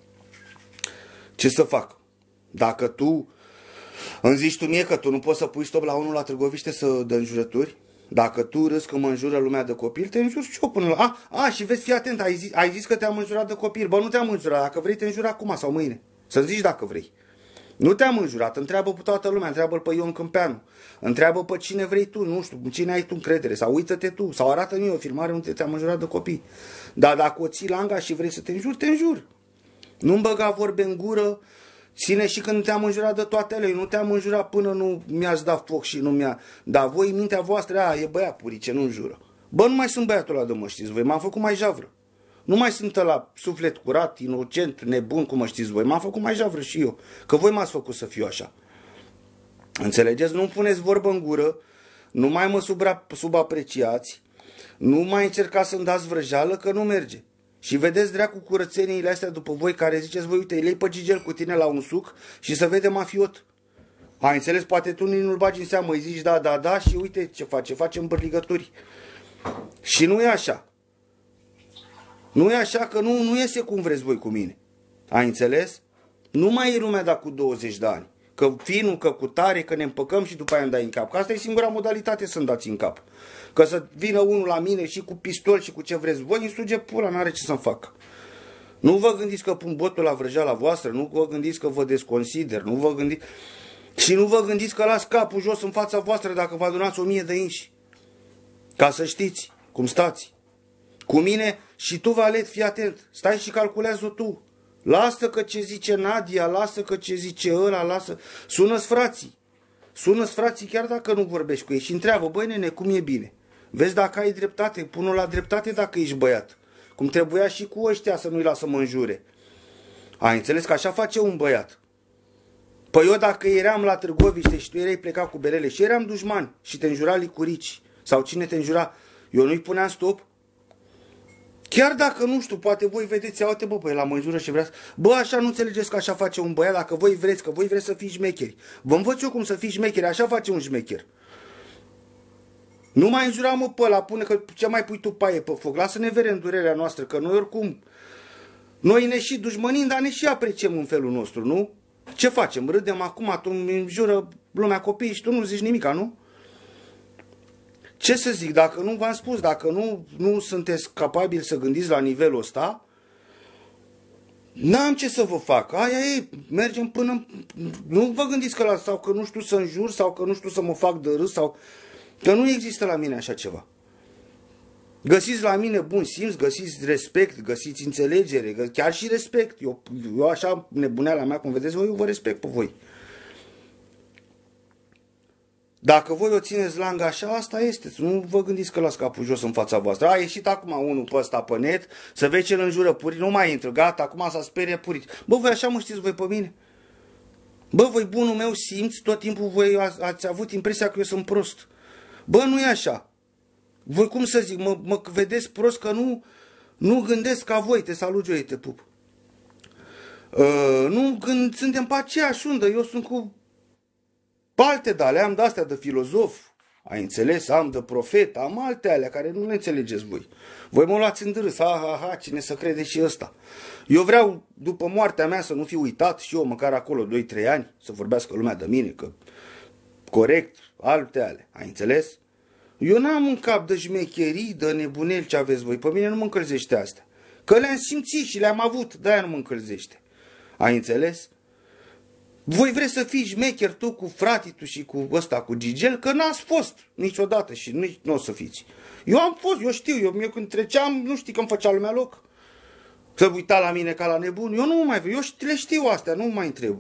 Ce să fac? Dacă tu îmi zici tu mie că tu nu poți să pui stop la unul la Târgoviște să dă înjurături, dacă tu râzi că mă înjură lumea de copil, te înjur și eu până la... A, a, și vezi, fii atent, ai zis, ai zis că te-am înjurat de copil. Bă, nu te-am înjurat, dacă vrei te înjur acum sau mâine. Să-mi zici dacă vrei. Nu te-am înjurat, întreabă pe toată lumea, întreabă-l pe Ion Câmpeanu, întreabă pe cine vrei tu, nu știu, cine ai tu încredere, sau uită-te tu, sau arată-mi o filmare unde te-am înjurat de copii. Dar dacă o ții langa și vrei să te înjuri, te înjur. Nu-mi băga vorbe în gură, ține și când te-am înjurat de toate alea, eu nu te-am înjurat până nu mi-ați dat foc și nu mi-a... Dar voi, mintea voastră, a, e băiat Purice, nu înjură. Bă, nu mai sunt băiatul ăla de mă știți voi, m-am făcut mai javră. Nu mai sunt ăla suflet curat, inocent, nebun, cum mă știți voi. M-am făcut mai javră și eu. Că voi m-ați făcut să fiu așa. Înțelegeți? Nu-mi puneți vorbă în gură, nu mai mă subapreciați, nu mai încercați să-mi dați vrăjeală, că nu merge. Și vedeți dracu curățeniile astea după voi care ziceți voi, uite, îi lei pe Gigel cu tine la un suc și să vede mafiot. Ai înțeles? Poate tu nici nu-l bagi în seamă, îi zici da, da, da și uite ce face, face îmbărligături. Și nu e așa. Nu e așa că nu, nu iese cum vreți voi cu mine. Ai înțeles? Nu mai e lumea da cu douăzeci de ani. Că finul, că cu tare, că ne împăcăm și după aia îmi dai în cap. Că asta e singura modalitate să-mi dați în cap. Că să vină unul la mine și cu pistol și cu ce vreți voi, îmi suge pula, n-are ce să-mi fac. Nu vă gândiți că pun botul la vrăjeala voastră, nu vă gândiți că vă desconsider, nu vă gândiți... Și nu vă gândiți că las capul jos în fața voastră dacă vă adunați o mie de inși. Ca să știți cum stați. Cu mine și tu, Valet, fii atent, stai și calculează tu. Lasă că ce zice Nadia, lasă că ce zice ăla, lasă... Sună-ți frații. Sună-ți frații chiar dacă nu vorbești cu ei și întreabă, băi nene, cum e bine? Vezi dacă ai dreptate, pun-o la dreptate dacă ești băiat. Cum trebuia și cu ăștia să nu-i lasă mă înjure. Ai înțeles că așa face un băiat. Păi eu dacă eram la Târgoviște și tu erai plecat cu berele și eram dușman și te înjura licurici sau cine te înjura, eu nu-i puneam stop? Chiar dacă, nu știu, poate voi vedeți, uite, bă, băi, la mă înjură și vreați... Bă, așa nu înțelegeți că așa face un băiat, dacă voi vreți, că voi vreți să fiți șmecheri. Vă învăț eu cum să fiți șmecheri, așa face un șmecher. Nu mai înjura, mă, pe ăla, pune că ce mai pui tu paie pe foc. Lasă-ne vere în durerea noastră, că noi oricum... Noi ne și dușmănim, dar ne și apreciem în felul nostru, nu? Ce facem? Râdem acum, tu îmi înjură lumea copiii și tu nu zici nimica, nu? Ce să zic, dacă nu v-am spus, dacă nu, nu sunteți capabili să gândiți la nivelul ăsta, n-am ce să vă fac. Aia e, mergem până... Nu vă gândiți că la, sau că nu știu să înjur, sau că nu știu să mă fac de râs, sau... Că nu există la mine așa ceva. Găsiți la mine bun simț, găsiți respect, găsiți înțelegere, chiar și respect. Eu, eu așa, nebuneala mea, cum vedeți voi, eu vă respect pe voi. Dacă voi o țineți langa așa, asta este. Nu vă gândiți că las capul jos în fața voastră. A ieșit acum unul pe ăsta pe net, să vezi ce îl înjură Purit, nu mai intră, gata, acum s-a sperie Purit. Bă, voi așa mă știți voi pe mine? Bă, voi bunul meu simți, tot timpul voi ați avut impresia că eu sunt prost. Bă, nu e așa. Voi cum să zic, mă, mă vedeți prost că nu, nu gândesc ca voi, te salut, Joie, te pup. Uh, nu, când suntem pe aceeași undă, eu sunt cu alte de alea, am de astea de filozof, ai înțeles, am de profet, am alte alea care nu le înțelegeți voi. Voi mă luați în dârâs, ha, ha, ha, cine să crede și ăsta. Eu vreau, după moartea mea, să nu fiu uitat și eu măcar acolo doi trei ani, să vorbească lumea de mine, că corect, alte alea, ai înțeles? Eu n-am un cap de șmecherii, de nebuneli ce aveți voi, pe mine nu mă încălzește astea. Că le-am simțit și le-am avut, de-aia nu mă încălzește. Ai înțeles? Voi vreți să fii șmecher tu cu fratitul și cu ăsta, cu Gigel, că n-ați fost niciodată și nici nu o să fiți. Eu am fost, eu știu, eu, eu când treceam, nu știi că îmi făcea lumea loc. Să uita la mine ca la nebun, eu nu mai vreau, eu le știu astea, nu mai trebuie.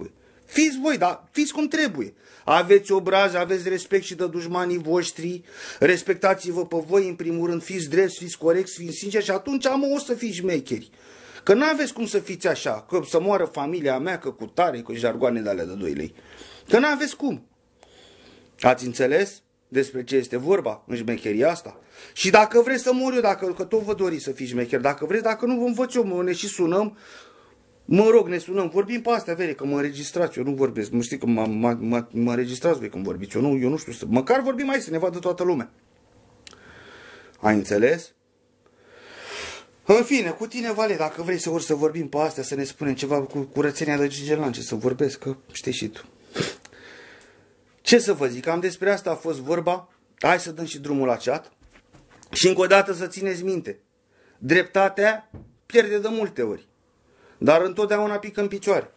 Fiți voi, dar fiți cum trebuie. Aveți obraz, aveți respect și de dușmanii voștri, respectați-vă pe voi în primul rând, fiți drepți, fiți corecți, fiți sinceri și atunci am o să fiți șmecheri. Că n-aveți cum să fiți așa, că să moară familia mea, că cu tare, cu jargoane de alea de doi lei. Că n-aveți cum. Ați înțeles despre ce este vorba în șmecheria asta? Și dacă vreți să mor eu, dacă, că tot vă doriți să fiți șmecheri, dacă vreți, dacă nu vă învăț eu, mă, ne și sunăm, mă rog, ne sunăm, vorbim pe astea, vere, că mă înregistrați, eu nu vorbesc, mă știi că mă, mă, mă, mă înregistrați voi când vorbiți, eu nu, eu nu știu, să, măcar vorbim aici să ne vadă toată lumea. Ai înțeles? În fine, cu tine, Vale, dacă vrei să ori să vorbim pe astea, să ne spunem ceva cu curățenia de Gigelance, să vorbesc, că știi și tu. Ce să vă zic, cam despre asta a fost vorba, hai să dăm și drumul la chat și încă o dată să țineți minte, dreptatea pierde de multe ori. Dar întotdeauna pică în picioare.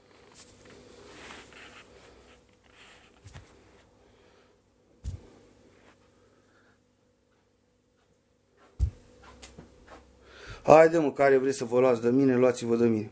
Haide mă, care vreți să vă luați de mine, luați-vă de mine.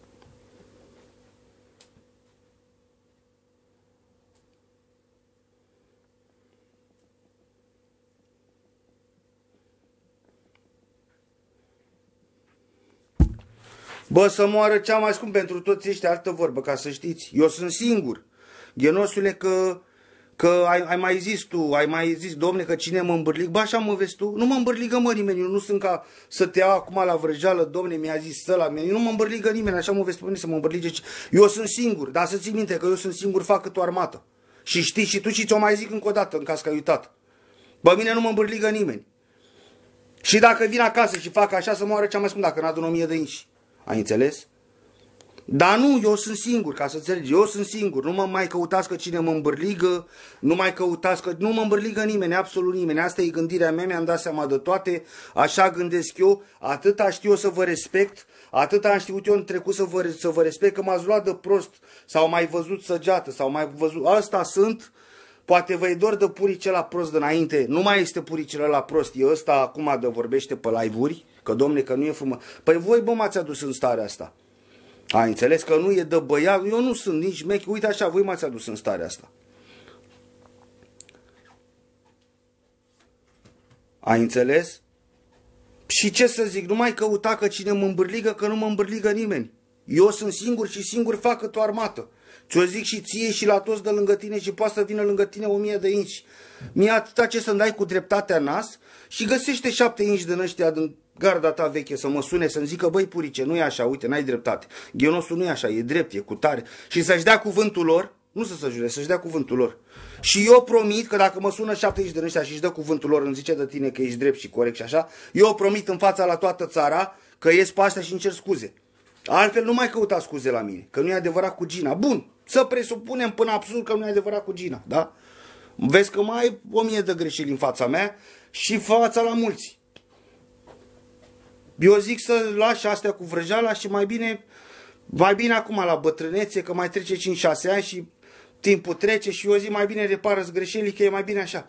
Bă, să moară cea mai scump pentru toți ăștia, altă vorbă, ca să știți. Eu sunt singur. Ghenosule, că, că ai, ai mai zis tu, ai mai zis, domne, că cine mă îmbârlig? Bă, așa mă vezi tu? Nu mă îmbârligă, mă, nimeni. Eu nu sunt ca să te iau acum la vrăjeală, domne, mi-a zis ăla. Nu mă îmbârligă nimeni, așa mă vezi pe mine să mă îmbârlige. Eu sunt singur, dar să ții minte că eu sunt singur, fac cât o armată. Și știi și tu și ți-o mai zic încă o dată, în caz că ai uitat. Bă, mine nu mă îmbârligă nimeni. Și dacă vin acasă și fac așa, să moară cea mai scump, dacă n-adun o mie de inși. Ai înțeles? Dar nu, eu sunt singur, ca să înțelegi, eu sunt singur, nu mă mai căutați că cine mă îmbârligă, nu mai căutați că nu mă îmbârligă nimeni, absolut nimeni, asta e gândirea mea, mi-am dat seama de toate, așa gândesc eu, atâta știu eu să vă respect, atâta am știut eu în trecut să vă, să vă respect, că m-ați luat de prost, sau mai văzut săgeată, sau mai văzut, asta sunt, poate vă-i dor de puricele la prost dinainte, nu mai este puricele la prost, e ăsta acum de vorbește pe live-uri, că domne, că nu e frumos, păi voi bă m-ați adus în starea asta. Ai înțeles că nu e de băiat, eu nu sunt nici mechi, uite așa, voi m-ați adus în starea asta. Ai înțeles? Și ce să zic, nu mai căuta că cine mă îmbârligă, că nu mă îmbârligă nimeni. Eu sunt singur și singur fac cât o armată. Ți-o zic și ție și la toți de lângă tine și poate să vină lângă tine o mie de inci. Mie atâta ce să-mi dai cu dreptatea nas și găsește șapte inci din ăștia din garda ta veche să mă sune, să-mi zică, băi purice, nu e așa, uite, n-ai dreptate. Ghenosul nu e așa, e drept, e cu tare. Și să-și dea cuvântul lor, nu să se jure, să-și dea cuvântul lor. Și eu promit că dacă mă sună șapte inci din ăștia și își dă cuvântul lor, îmi zice de tine că ești drept și corect și așa, eu promit în fața la toată țara că ies pe astea și îmi cer scuze. Altfel nu mai căuta scuze la mine, că nu e adevărat cu Gina. Bun, să presupunem până absurd că nu e adevărat cu Gina, da? Vezi că mai ai o mie de greșeli în fața mea și fața la mulți. Eu zic să lași astea cu vrăjeala și mai bine, mai bine acum la bătrânețe, că mai trece cinci șase ani și timpul trece și eu zic mai bine repară-ți greșelii, că e mai bine așa.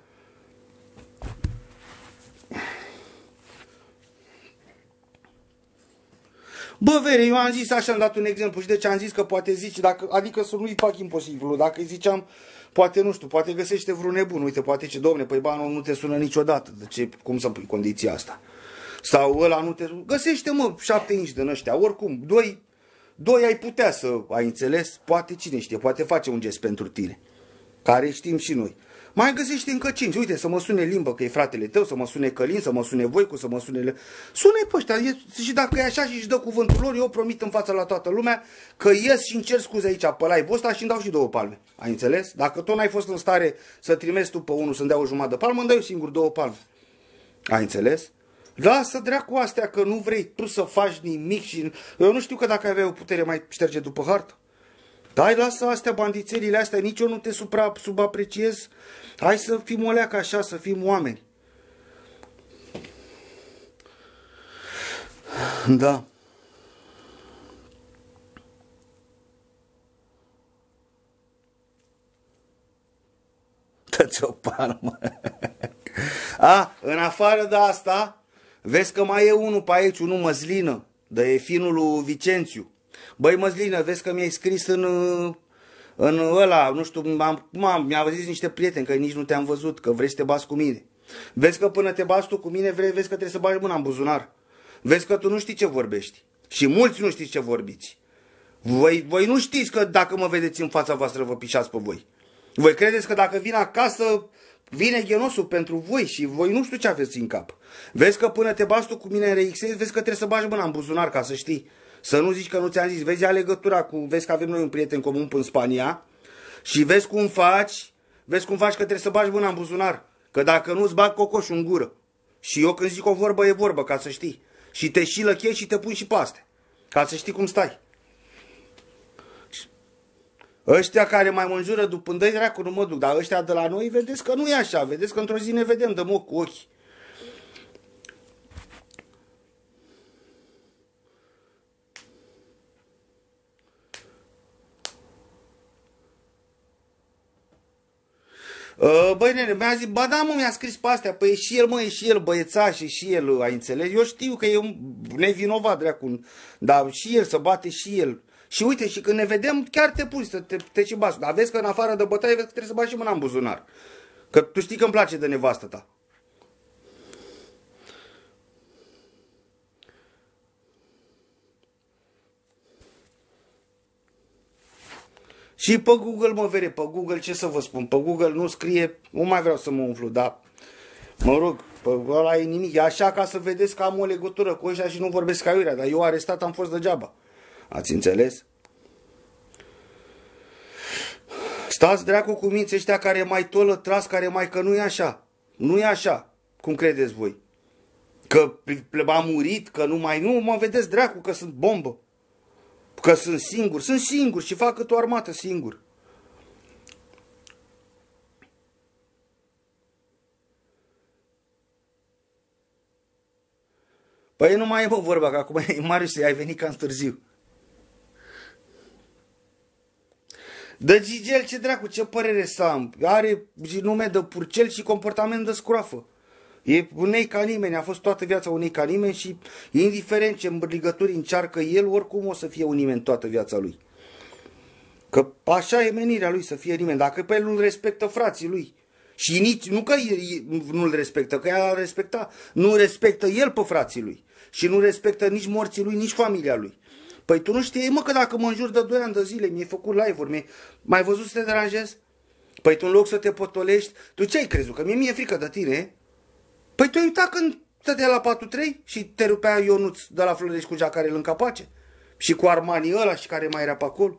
Bă, vere, eu am zis așa, am dat un exemplu și de ce am zis că poate zici, dacă, adică să nu-i fac imposibilul, dacă îi ziceam, poate, nu știu, poate găsește vreun nebun, uite, poate ce, domne, păi banul nu te sună niciodată, de ce, cum să pui condiția asta? Sau ăla nu te sună, găsește, mă, șapte inci din ăștia, oricum, doi, doi ai putea să ai înțeles, poate cine știe, poate face un gest pentru tine, care știm și noi. Mai găsește încă cinci, uite, să mă sune Limbă, că e fratele tău, să mă sune Călin, să mă sune Voicu, să mă sune... Sune pe ăștia, și dacă e așa și își dă cuvântul lor, eu promit în fața la toată lumea că ies și îmi cer scuze aici pe live-ul ăsta și îmi dau și două palme. Ai înțeles? Dacă tot n-ai fost în stare să trimezi tu pe unul să-mi dea o jumătate de palmă, îmi dai eu singur două palme. Ai înțeles? Lasă dracu astea că nu vrei tu să faci nimic și... Eu nu știu că dacă aveai o putere mai șterge după hartă. Dai, lasă astea, bandițerile astea, nici eu nu te supra, subapreciez. Hai să fim o leacă așa, să fim oameni. Da. Dă-ți o palmă. A, în afară de asta, vezi că mai e unul pe aici, unul Măslină, de finul lui Vicențiu. Băi, Măslină, vezi că mi-ai scris în, în ăla, nu știu, mi-au zis niște prieteni că nici nu te-am văzut, că vrei să te bați cu mine. Vezi că până te bați tu cu mine, vrei, vezi că trebuie să bagi mâna în buzunar. Vezi că tu nu știi ce vorbești. Și mulți nu știți ce vorbiți. Voi, voi nu știți că dacă mă vedeți în fața voastră vă pișați pe voi. Voi credeți că dacă vin acasă, vine ghenosul pentru voi și voi nu știu ce aveți în cap. Vezi că până te bați tu cu mine în R X, vezi că trebuie să bagi mâna în buzunar ca să știi. Să nu zici că nu ți-am zis. Vezi, ia legătura cu, vezi că avem noi un prieten comun în Spania și vezi cum faci, vezi cum faci că trebuie să bagi mâna în buzunar. Că dacă nu îți bag cocoșul în gură. Și eu când zic o vorbă, e vorbă, ca să știi. Și te și lăchezi și te pun și pe astea. Ca să știi cum stai. Ăștia care mai mă înjură după îndăi dracu, nu mă duc. Dar ăștia de la noi, vedeți că nu e așa. Vedeți că într-o zi ne vedem, dăm ochi cu ochi. Băi, nene, mi-a zis, ba da, mă, mi-a scris pe astea, păi e și el, mă, e și el băiețaș, e și el, ai înțeles? Eu știu că e un nevinovat, dracu, dar și el, să bate și el. Și uite, și când ne vedem, chiar te pui să te, te și bați. Dar vezi că în afară de bătaie, vezi că trebuie să bagi și mâna în buzunar. Că tu știi că îmi place de nevastă ta. Și pe Google mă vede, pe Google ce să vă spun, pe Google nu scrie, nu mai vreau să mă umflu, dar mă rog, pe ăla e nimic, e așa ca să vedeți că am o legătură cu ăștia și nu vorbesc ca iurea, dar eu arestat am fost degeaba. Ați înțeles? Stați dracu cu minți ăștia care mai tolă tras, care mai că nu e așa, nu e așa, cum credeți voi? Că am murit, că nu mai, nu mă vedeți dracu că sunt bombă. Că sunt singur, sunt singur și fac cât o armată singur. Păi nu mai e, mă, vorba, că acum e Marius, ai venit cam târziu. Dă Gigel, ce dracu, ce părere să am? Are nume de purcel și comportament de scroafă. E unei ca nimeni, a fost toată viața unei ca nimeni și indiferent ce îmbărligături încearcă el, oricum o să fie un nimeni toată viața lui. Că așa e menirea lui, să fie nimeni. Dacă pe el nu respectă frații lui și nici, nu că nu-l respectă, că ea respecta, nu respectă el pe frații lui și nu respectă nici morții lui, nici familia lui. Păi tu nu știi, mă, că dacă mă înjur de doi ani de zile, mi-ai făcut live-uri, mi-ai mai văzut să te deranjezi? Păi tu în loc să te potolești, tu ce ai crezut? Că mie mi-e frică de tine? Păi tu ai uitat când stătea la patru trei și te rupea Ionuț de la Florești cu jacarel în capace? Și cu Armani ăla și care mai era pe acolo?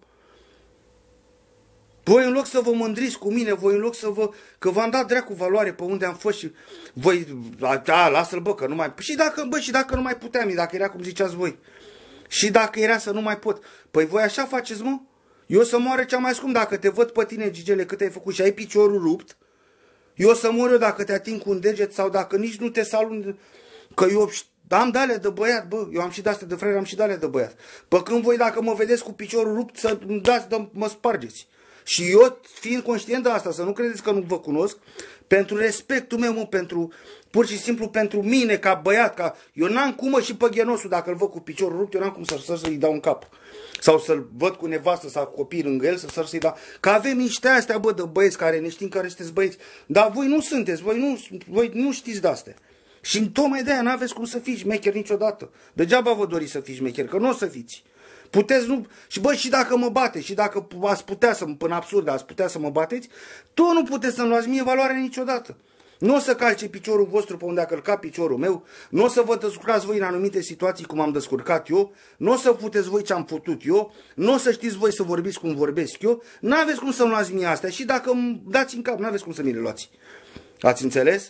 Voi în loc să vă mândriți cu mine, voi în loc să vă... Că v-am dat dracu valoare pe unde am fost și... Voi... A, lasă-l, bă, că nu mai... Și dacă, bă, și dacă nu mai puteam, dacă era cum ziceați voi. Și dacă era să nu mai pot. Păi voi așa faceți, mă? Eu să moară cea mai scump dacă te văd pe tine, Gigele, cât ai făcut și ai piciorul rupt. Eu să mor eu dacă te ating cu un deget sau dacă nici nu te salut. Că eu am de-alea de băiat, bă. Eu am și de-astea de fraier, am și de-alea de băiat. Pă când voi dacă mă vedeți cu piciorul rupt să dați de mă spargeți. Și eu, fiind conștient de asta, să nu credeți că nu vă cunosc, pentru respectul meu, mă, pentru, pur și simplu pentru mine, ca băiat, ca... Eu n-am cum, mă, și pe ghenosul, dacă îl văd cu piciorul rupt, eu n-am cum să săr să-i dau un cap. Sau să-l văd cu nevastă sau cu copii lângă el, să săr să-i dau... Că avem niște astea, bă, de băieți care ne știm care sunteți băieți, dar voi nu sunteți, voi nu, voi nu știți de-astea. Și tocmai de-aia n-aveți cum să fiți șmecheri niciodată. Degeaba vă doriți să fiți șmecheri, că nu o să fiți. Puteți, nu... Și bă, și dacă mă bateți, și dacă ați putea să, până absurd, ați putea să mă bateți, tot nu puteți să-mi luați mie valoare niciodată. Nu o să calce piciorul vostru pe unde a călcat piciorul meu, nu o să vă descurcați voi în anumite situații cum am descurcat eu, nu o să puteți voi ce am putut eu, nu o să știți voi să vorbiți cum vorbesc eu, n-aveți cum să-mi luați mie astea și dacă îmi dați în cap, n-aveți cum să mi le luați. Ați înțeles?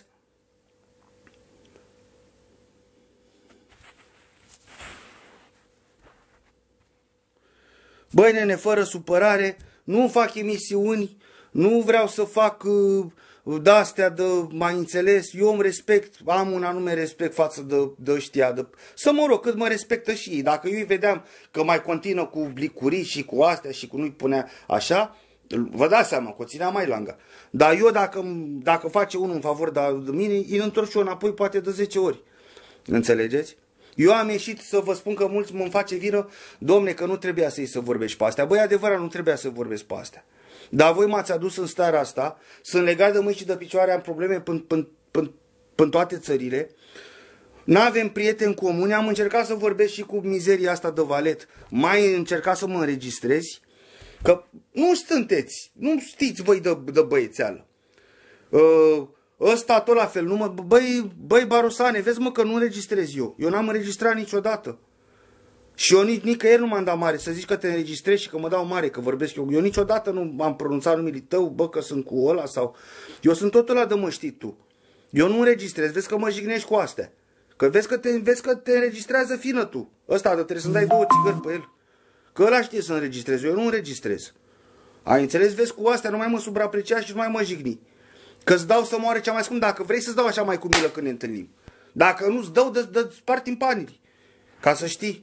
Băi, nene, fără supărare, nu fac emisiuni, nu vreau să fac uh, de-astea de mai înțeles, eu îmi respect, am un anume respect față de, de ăștia, de, să mă rog, cât mă respectă și ei. Dacă eu îi vedeam că mai continuă cu blicurii și cu astea și cu nu-i punea așa, vă dați seama că o ținea mai langa. Dar eu dacă, dacă face unul în favor de, de mine, îi întorc și eu înapoi poate de zece ori. Înțelegeți? Eu am ieșit să vă spun că mulți mă face vină, domne, că nu trebuia să-i să vorbești pe astea. Băi, adevărat, nu trebuia să vorbesc pe astea. Dar voi m-ați adus în starea asta, sunt legat de mâini și de picioare, am probleme în toate țările, n-avem prieteni comuni, am încercat să vorbesc și cu mizeria asta de valet, mai încercat să mă înregistrezi, că nu sunteți, nu știți voi de, de băiețeală. Uh, ăsta tot la fel, nu mă, băi, băi Barosane, vezi mă că nu înregistrez eu, eu n-am înregistrat niciodată. Și eu nici, nicăieri nu m-am dat mare, să zici că te înregistrezi și că mă dau mare, că vorbesc eu. Eu niciodată nu am pronunțat numele tău, bă, că sunt cu ăla sau... Eu sunt tot ăla de mă știi tu. Eu nu înregistrez, vezi că mă jignești cu astea. Că vezi că te, vezi că te înregistrează fină tu. Ăsta, trebuie să-mi dai două țigări pe el. Că ăla știe să înregistrez, eu nu înregistrez. Ai înțeles? Vezi cu astea, nu mai mă supraprecia și nu mai mă jigni. Că-ți dau să moare cea mai scump, dacă vrei să-ți dau așa mai cu milă când ne întâlnim. Dacă nu-ți dau, dă spart în panili. Ca să știi.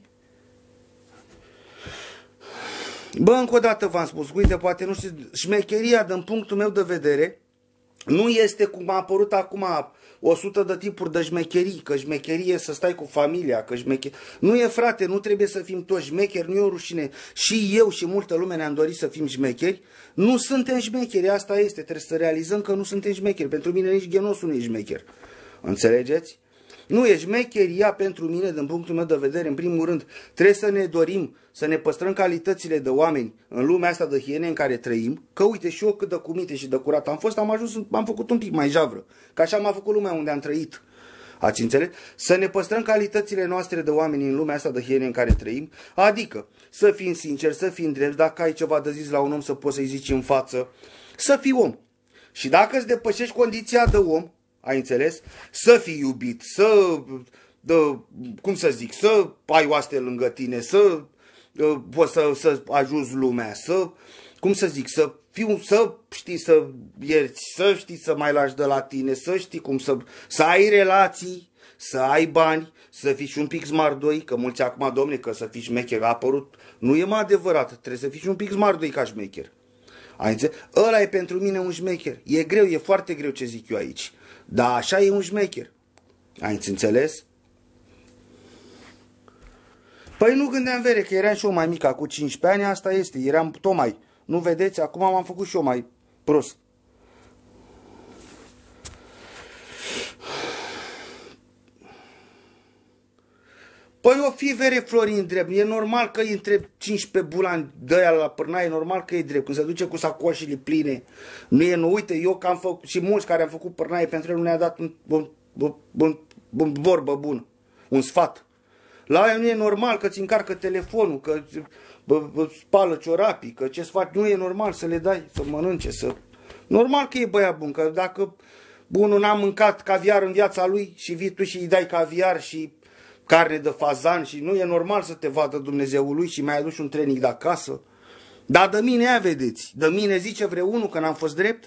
Bă, încă o dată v-am spus, uite, poate nu știți, șmecheria, din punctul meu de vedere, nu este cum a apărut acum o sută de tipuri de șmecherii, că șmecherie să stai cu familia, că șmecherie... Nu e, frate, nu trebuie să fim toți șmecheri, nu e o rușine. Și eu și multă lume ne-am dorit să fim șmecheri. Nu suntem șmecheri, asta este, trebuie să realizăm că nu suntem șmecheri. Pentru mine nici Ghenosul nu e șmecher. Înțelegeți? Nu e șmecheria pentru mine, din punctul meu de vedere, în primul rând, trebuie să ne dorim, să ne păstrăm calitățile de oameni în lumea asta de hiene în care trăim, că uite și eu cât de cuminte și de curat am fost, am ajuns, am făcut un pic mai javră, că așa m-a făcut lumea unde am trăit. Ați înțeles? Să ne păstrăm calitățile noastre de oameni în lumea asta de hiene în care trăim, adică să fim sinceri, să fim drepți, dacă ai ceva de zis la un om să poți să-i zici în față, să fii om. Și dacă îți depășești condiția de om, ai înțeles? Să fii iubit, să, de, cum să zic, să ai oaste lângă tine, să poți să, să ajuți lumea, să, cum să zic, să fiu, să știi să ierți, să știi să mai lași de la tine, să știi cum să, să ai relații, să ai bani, să fii și un pic smardoi, că mulți acum, domne, că să fii șmecher, a apărut, nu e mai adevărat, trebuie să fii și un pic smardoi ca șmecher. Ai înțeles? Ăla e pentru mine un șmecher. E greu, e foarte greu ce zic eu aici. Dar așa e un șmecher. Ai înțeles? Păi nu gândeam, vere, că eram și eu mai mic, cu cincisprezece ani, asta este, eram tot mai... Nu vedeți? Acum m-am făcut și eu mai prost. Păi o fi, vere, Florin, drept. E normal că îi întreb cincisprezece bulani de aia la pârnaie, e normal că e drept. Când se duce cu sacoșile pline, nu e, nu, uite, eu că am făcut, și mulți care am făcut pârnaie pentru el nu ne-a dat un, un, un, un, un vorbă bună, un sfat. La aia nu e normal că ți încarcă telefonul, că bă, bă, spală ciorapii, că ce sfat, nu e normal să le dai, să mănânce, să... Normal că e băiat bun, că dacă unul n-a mâncat caviar în viața lui și vii tu și îi dai caviar și carne de fazan și nu e normal să te vadă Dumnezeul lui și mai aduci un training de acasă. Dar de mine ea vedeți, de mine zice vreunul că n-am fost drept?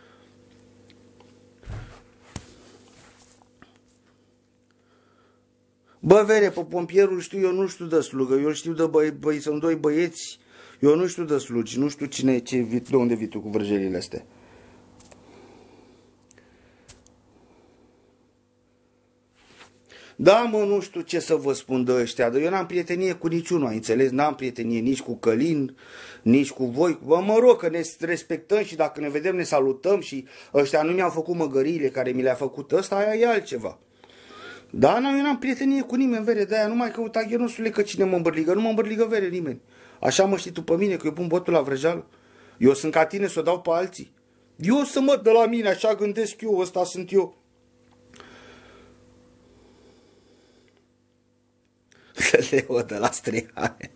Bă, vere, pe pompierul știu, eu nu știu de slugă, eu știu de băi, băi, sunt doi băieți, eu nu știu de slugi, nu știu cine, ce, de unde vii tu cu vrăjelile astea. Da, mă, nu știu ce să vă spun de ăștia, dar eu n-am prietenie cu niciunul, ai înțeles? N-am prietenie nici cu Călin, nici cu voi. Bă, mă rog, că ne respectăm și dacă ne vedem ne salutăm și ăștia nu mi-au făcut măgăriile care mi le-a făcut ăsta, aia e altceva. Da, eu n-am prietenie cu nimeni, vere, de-aia nu mai căuta Ghenosule că cine mă îmbărligă, nu mă îmbărligă, vere, nimeni. Așa mă știi tu pe mine, că eu pun botul la vrăjeală. Eu sunt ca tine să o dau pe alții. Eu să mă de la mine, așa gândesc eu, ăsta sunt eu. Leo de la Striane.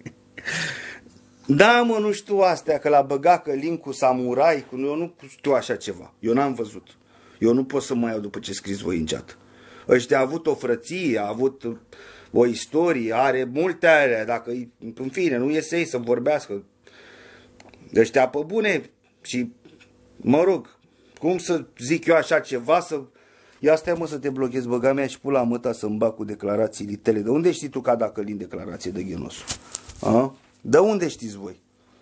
Da, mă, nu știu astea, că l-a băgat Călin cu samurai, cu... eu nu știu așa ceva. Eu n-am văzut. Eu nu pot să mă iau după ce scriți voi în chat. Ăștia a avut o frăție, a avut o istorie, are multe alea, dacă, în fine, nu iese ei să vorbească. Ăștia pe bune și, mă rog, cum să zic eu așa ceva, să... Ia stai, mă, să te blochezi, băga mea și pula măta să-mi bag cu declarațiile tale. De unde știi tu că a dat Călin declarație de Ghenosul? A? De unde știți voi?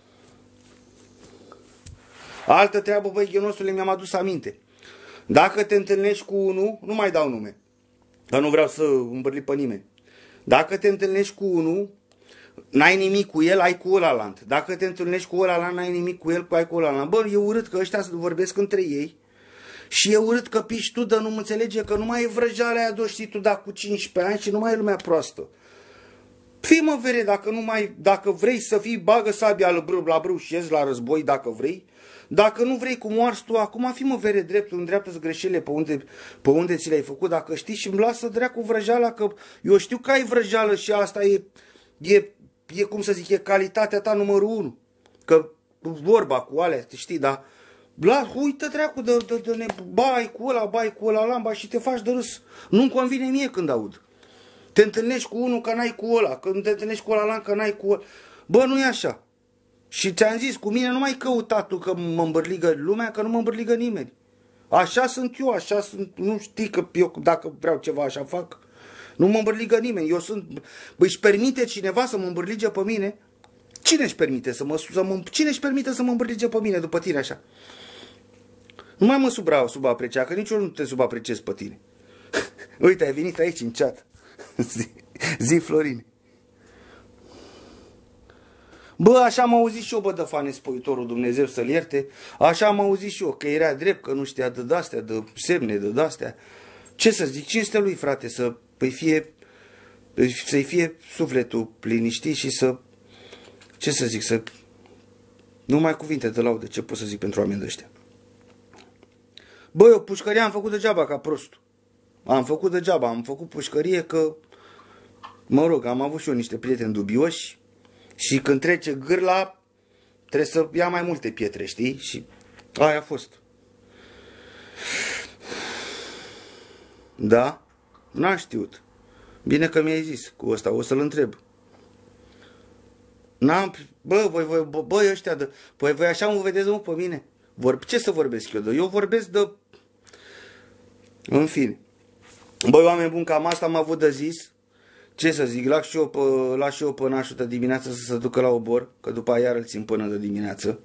Altă treabă, băi, Ghenosule, mi-am adus aminte. Dacă te întâlnești cu unul, nu mai dau nume, dar nu vreau să îmbărli pe nimeni. Dacă te întâlnești cu unul, n-ai nimic cu el, ai cu ălalant. Dacă te întâlnești cu ălalant, n-ai nimic cu el, ai cu ălalant. Bă, e urât că ăștia vorbesc între ei și e urât că piși tu, dar nu înțelege că nu mai e vrăjeala aia de știi tu, da, cu cincisprezece ani și nu mai e lumea proastă. Fii mă vere, dacă, nu mai, dacă vrei să fii, bagă sabia la brâu, la brâu și ies la război dacă vrei. Dacă nu vrei cum o arzi tu, acum fii mă vere dreptul, îndreaptă-ți greșelile pe unde, pe unde ți le-ai făcut, dacă știi și îmi lasă dracu vrăjeala, că eu știu că ai vrăjeală și asta e, e, e cum să zic, e calitatea ta numărul unu. Că vorba cu alea, știi, dar la, uită dracu de, de, de ne, bai cu ăla, bai cu ăla, lamba și te faci de râs. Nu-mi convine mie când aud. Te întâlnești cu unul că n-ai cu ăla, când te întâlnești cu ăla că n-ai cu ăla. Bă, nu e așa. Și ți-am zis, cu mine nu mai căuta tu că mă îmbărligă lumea, că nu mă îmbărligă nimeni. Așa sunt eu, așa sunt, nu știi că eu dacă vreau ceva așa fac. Nu mă îmbărligă nimeni, eu sunt, bă, își permite cineva să mă îmbărlige pe mine? Cine își permite să mă, să mă, cine își permite să mă îmbărlige pe mine după tine așa? Nu mai mă subra, subaprecia, că nici eu nu te subapreciez pe tine. Uite, ai venit aici în chat. Zi, zi Florin. Bă, așa am auzit și eu, bă, de fane spăitorul, Dumnezeu să-l ierte. Așa am auzit și eu, că era drept, că nu știa de de-astea, de semne, de de-astea. Ce să zic, cinste lui, frate, să păi fie, să-i fie sufletul liniștit și să, ce să zic, să, nu mai cuvinte de laudă, ce pot să zic pentru oameni de ăștia. Bă, eu pușcărie am făcut degeaba ca prostul. Am făcut degeaba, am făcut pușcărie că, mă rog, am avut și eu niște prieteni dubioși și când trece gârla trebuie să ia mai multe pietre, știi? Și aia a fost. Da? N-am știut. Bine că mi-ai zis cu ăsta, o să-l întreb. N-am, bă, voi, voi, bă, bă, ăștia de, voi, voi așa mă vedeți, mă, pe mine? Vor, ce să vorbesc eu de? Eu vorbesc de, în fine. Băi, oameni buni, cam asta am avut de zis. Ce să zic, las și eu pe, las și eu pe nașul de dimineață să se ducă la obor, că după aia iar îl țin până de dimineață.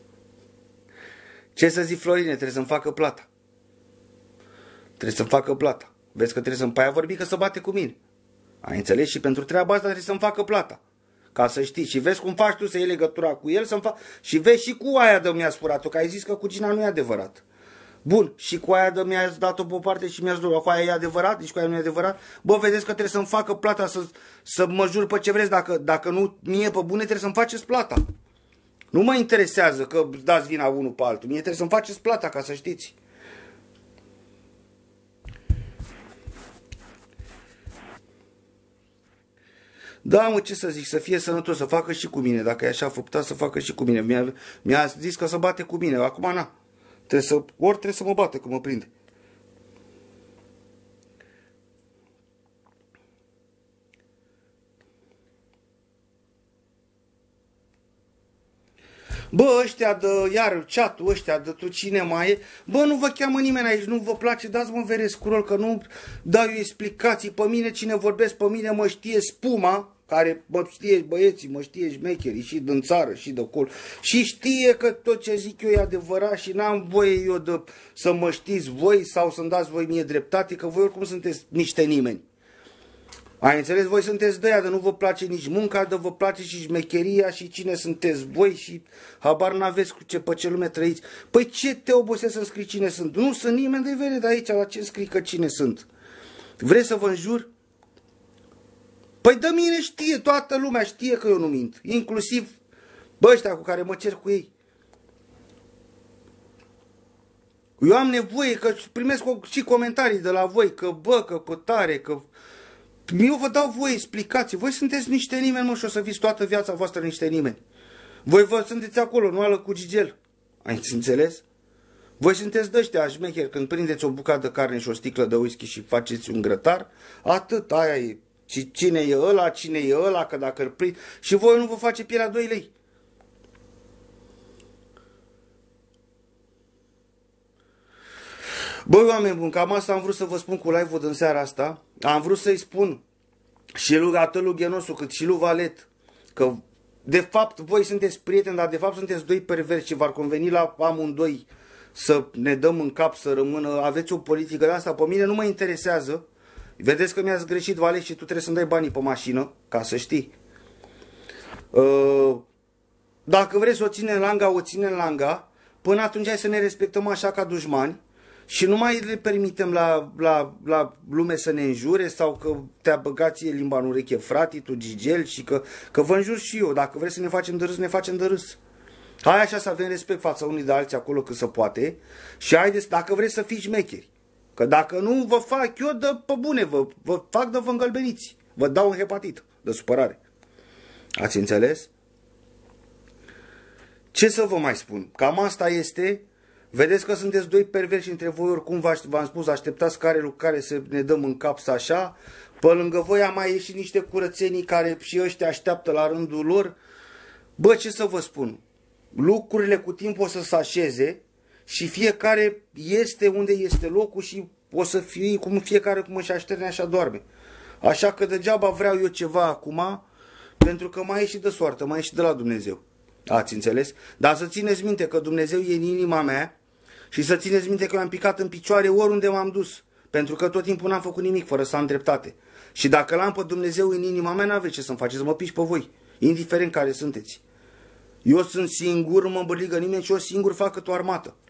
Ce să zic, Florine, trebuie să-mi facă plata. Trebuie să-mi facă plata. Vezi că trebuie să-mi... Păi a vorbit că să bate cu mine. Ai înțeles? Și pentru treaba asta trebuie să-mi facă plata. Ca să știi. Și vezi cum faci tu să iei legătura cu el, să-mi fac... Și vezi și cu aia de mi-a spurat-o, că ai zis că cu Gina nu e adevărat. Bun, și cu aia de mi-a dat-o pe o parte și mi-a zis, cu aia e adevărat, deci cu aia nu e adevărat. Bă, vedeți că trebuie să-mi facă plata, să, să mă jur pe ce vreți, dacă, dacă nu mie pe bune, trebuie să-mi faceți plata. Nu mă interesează că dați vina unul pe altul, mie trebuie să-mi faceți plata, ca să știți. Da, mă, ce să zic, să fie sănătos, să facă și cu mine, dacă e așa făptat, să facă și cu mine. Mi-a, mi-a zis că să bate cu mine, acum na. Trebuie să, ori trebuie să mă bată, că mă prinde. Bă, ăștia de, iar chat-ul ăștia de tu cine mai e, bă, nu vă cheamă nimeni aici, nu vă place, dați-mă vere scroll, că nu dau eu explicații pe mine, cine vorbesc pe mine mă știe spuma, care mă știe băieții, mă știe șmecherii și din țară și de acolo și știe că tot ce zic eu e adevărat și n-am voie eu de, să mă știți voi sau să-mi dați voi mie dreptate, că voi oricum sunteți niște nimeni. Ai înțeles? Voi sunteți de aia, de nu vă place nici munca, de vă place și șmecheria și cine sunteți voi și habar n-aveți cu ce, pe ce lume trăiți. Păi ce te obosesc să scrii cine sunt? Nu sunt nimeni de vere de aici, la ce scrii că cine sunt? Vrei să vă înjur? Păi de mine știe, toată lumea știe că eu nu mint, inclusiv bă, ăștia cu care mă cer cu ei. Eu am nevoie că primesc și comentarii de la voi, că bă, că pătare, că... Eu vă dau voi explicații, voi sunteți niște nimeni, mă, și o să fiți toată viața voastră niște nimeni. Voi vă sunteți acolo, nu ală cu Gigel. Ai înțeles? Voi sunteți de-ăștia șmecheri, când prindeți o bucată de carne și o sticlă de whisky și faceți un grătar, atât, aia e. Și cine e ăla, cine e ăla, că dacă îl prind... Și voi nu vă face pielea doi lei. Băi, oameni buni, cam asta am vrut să vă spun cu live-ul din seara asta. Am vrut să-i spun și lui atât lui Ghenosu cât și lui Valet că de fapt voi sunteți prieteni, dar de fapt sunteți doi perversi și v-ar conveni la amândoi să ne dăm în cap, să rămână, aveți o politică de asta, pe mine nu mă interesează. Vedeți că mi-ați greșit, Vale, și tu trebuie să-mi dai banii pe mașină, ca să știi. Uh, dacă vrei să o ținem langa, o ținem langa. Până atunci hai să ne respectăm așa ca dușmani și nu mai le permitem la, la, la lume să ne înjure sau că te-a băgat ție limba în ureche, frate, tu gigel, și că, că vă înjur și eu. Dacă vrei să ne facem de râs, ne facem de râs. Hai așa să avem respect față unii de alții acolo cât se poate și haideți, dacă vreți să fiți șmecheri. Că dacă nu vă fac eu, de pe bune, vă, vă fac de vă îngălbeniți. Vă dau un hepatit de supărare. Ați înțeles? Ce să vă mai spun? Cam asta este. Vedeți că sunteți doi perversi între voi, oricum v-am spus, așteptați care lucru care să ne dăm în cap să așa. Pe lângă voi am mai ieșit niște curățenii care și ăștia așteaptă la rândul lor. Bă, ce să vă spun? Lucrurile cu timp o să se așeze și fiecare este unde este locul și o să fie cum fiecare cum își așterne, așa doarme. Așa că degeaba vreau eu ceva acum, pentru că mai e și de soartă, mai e și de la Dumnezeu. Ați înțeles? Dar să țineți minte că Dumnezeu e în inima mea și să țineți minte că eu am picat în picioare oriunde m-am dus. Pentru că tot timpul n-am făcut nimic fără să am dreptate. Și dacă l-am pe Dumnezeu în inima mea, n-aveți ce să-mi faceți, mă piși pe voi, indiferent care sunteți. Eu sunt singur, mă îmbărligă nimeni și eu singur fac cât o armată.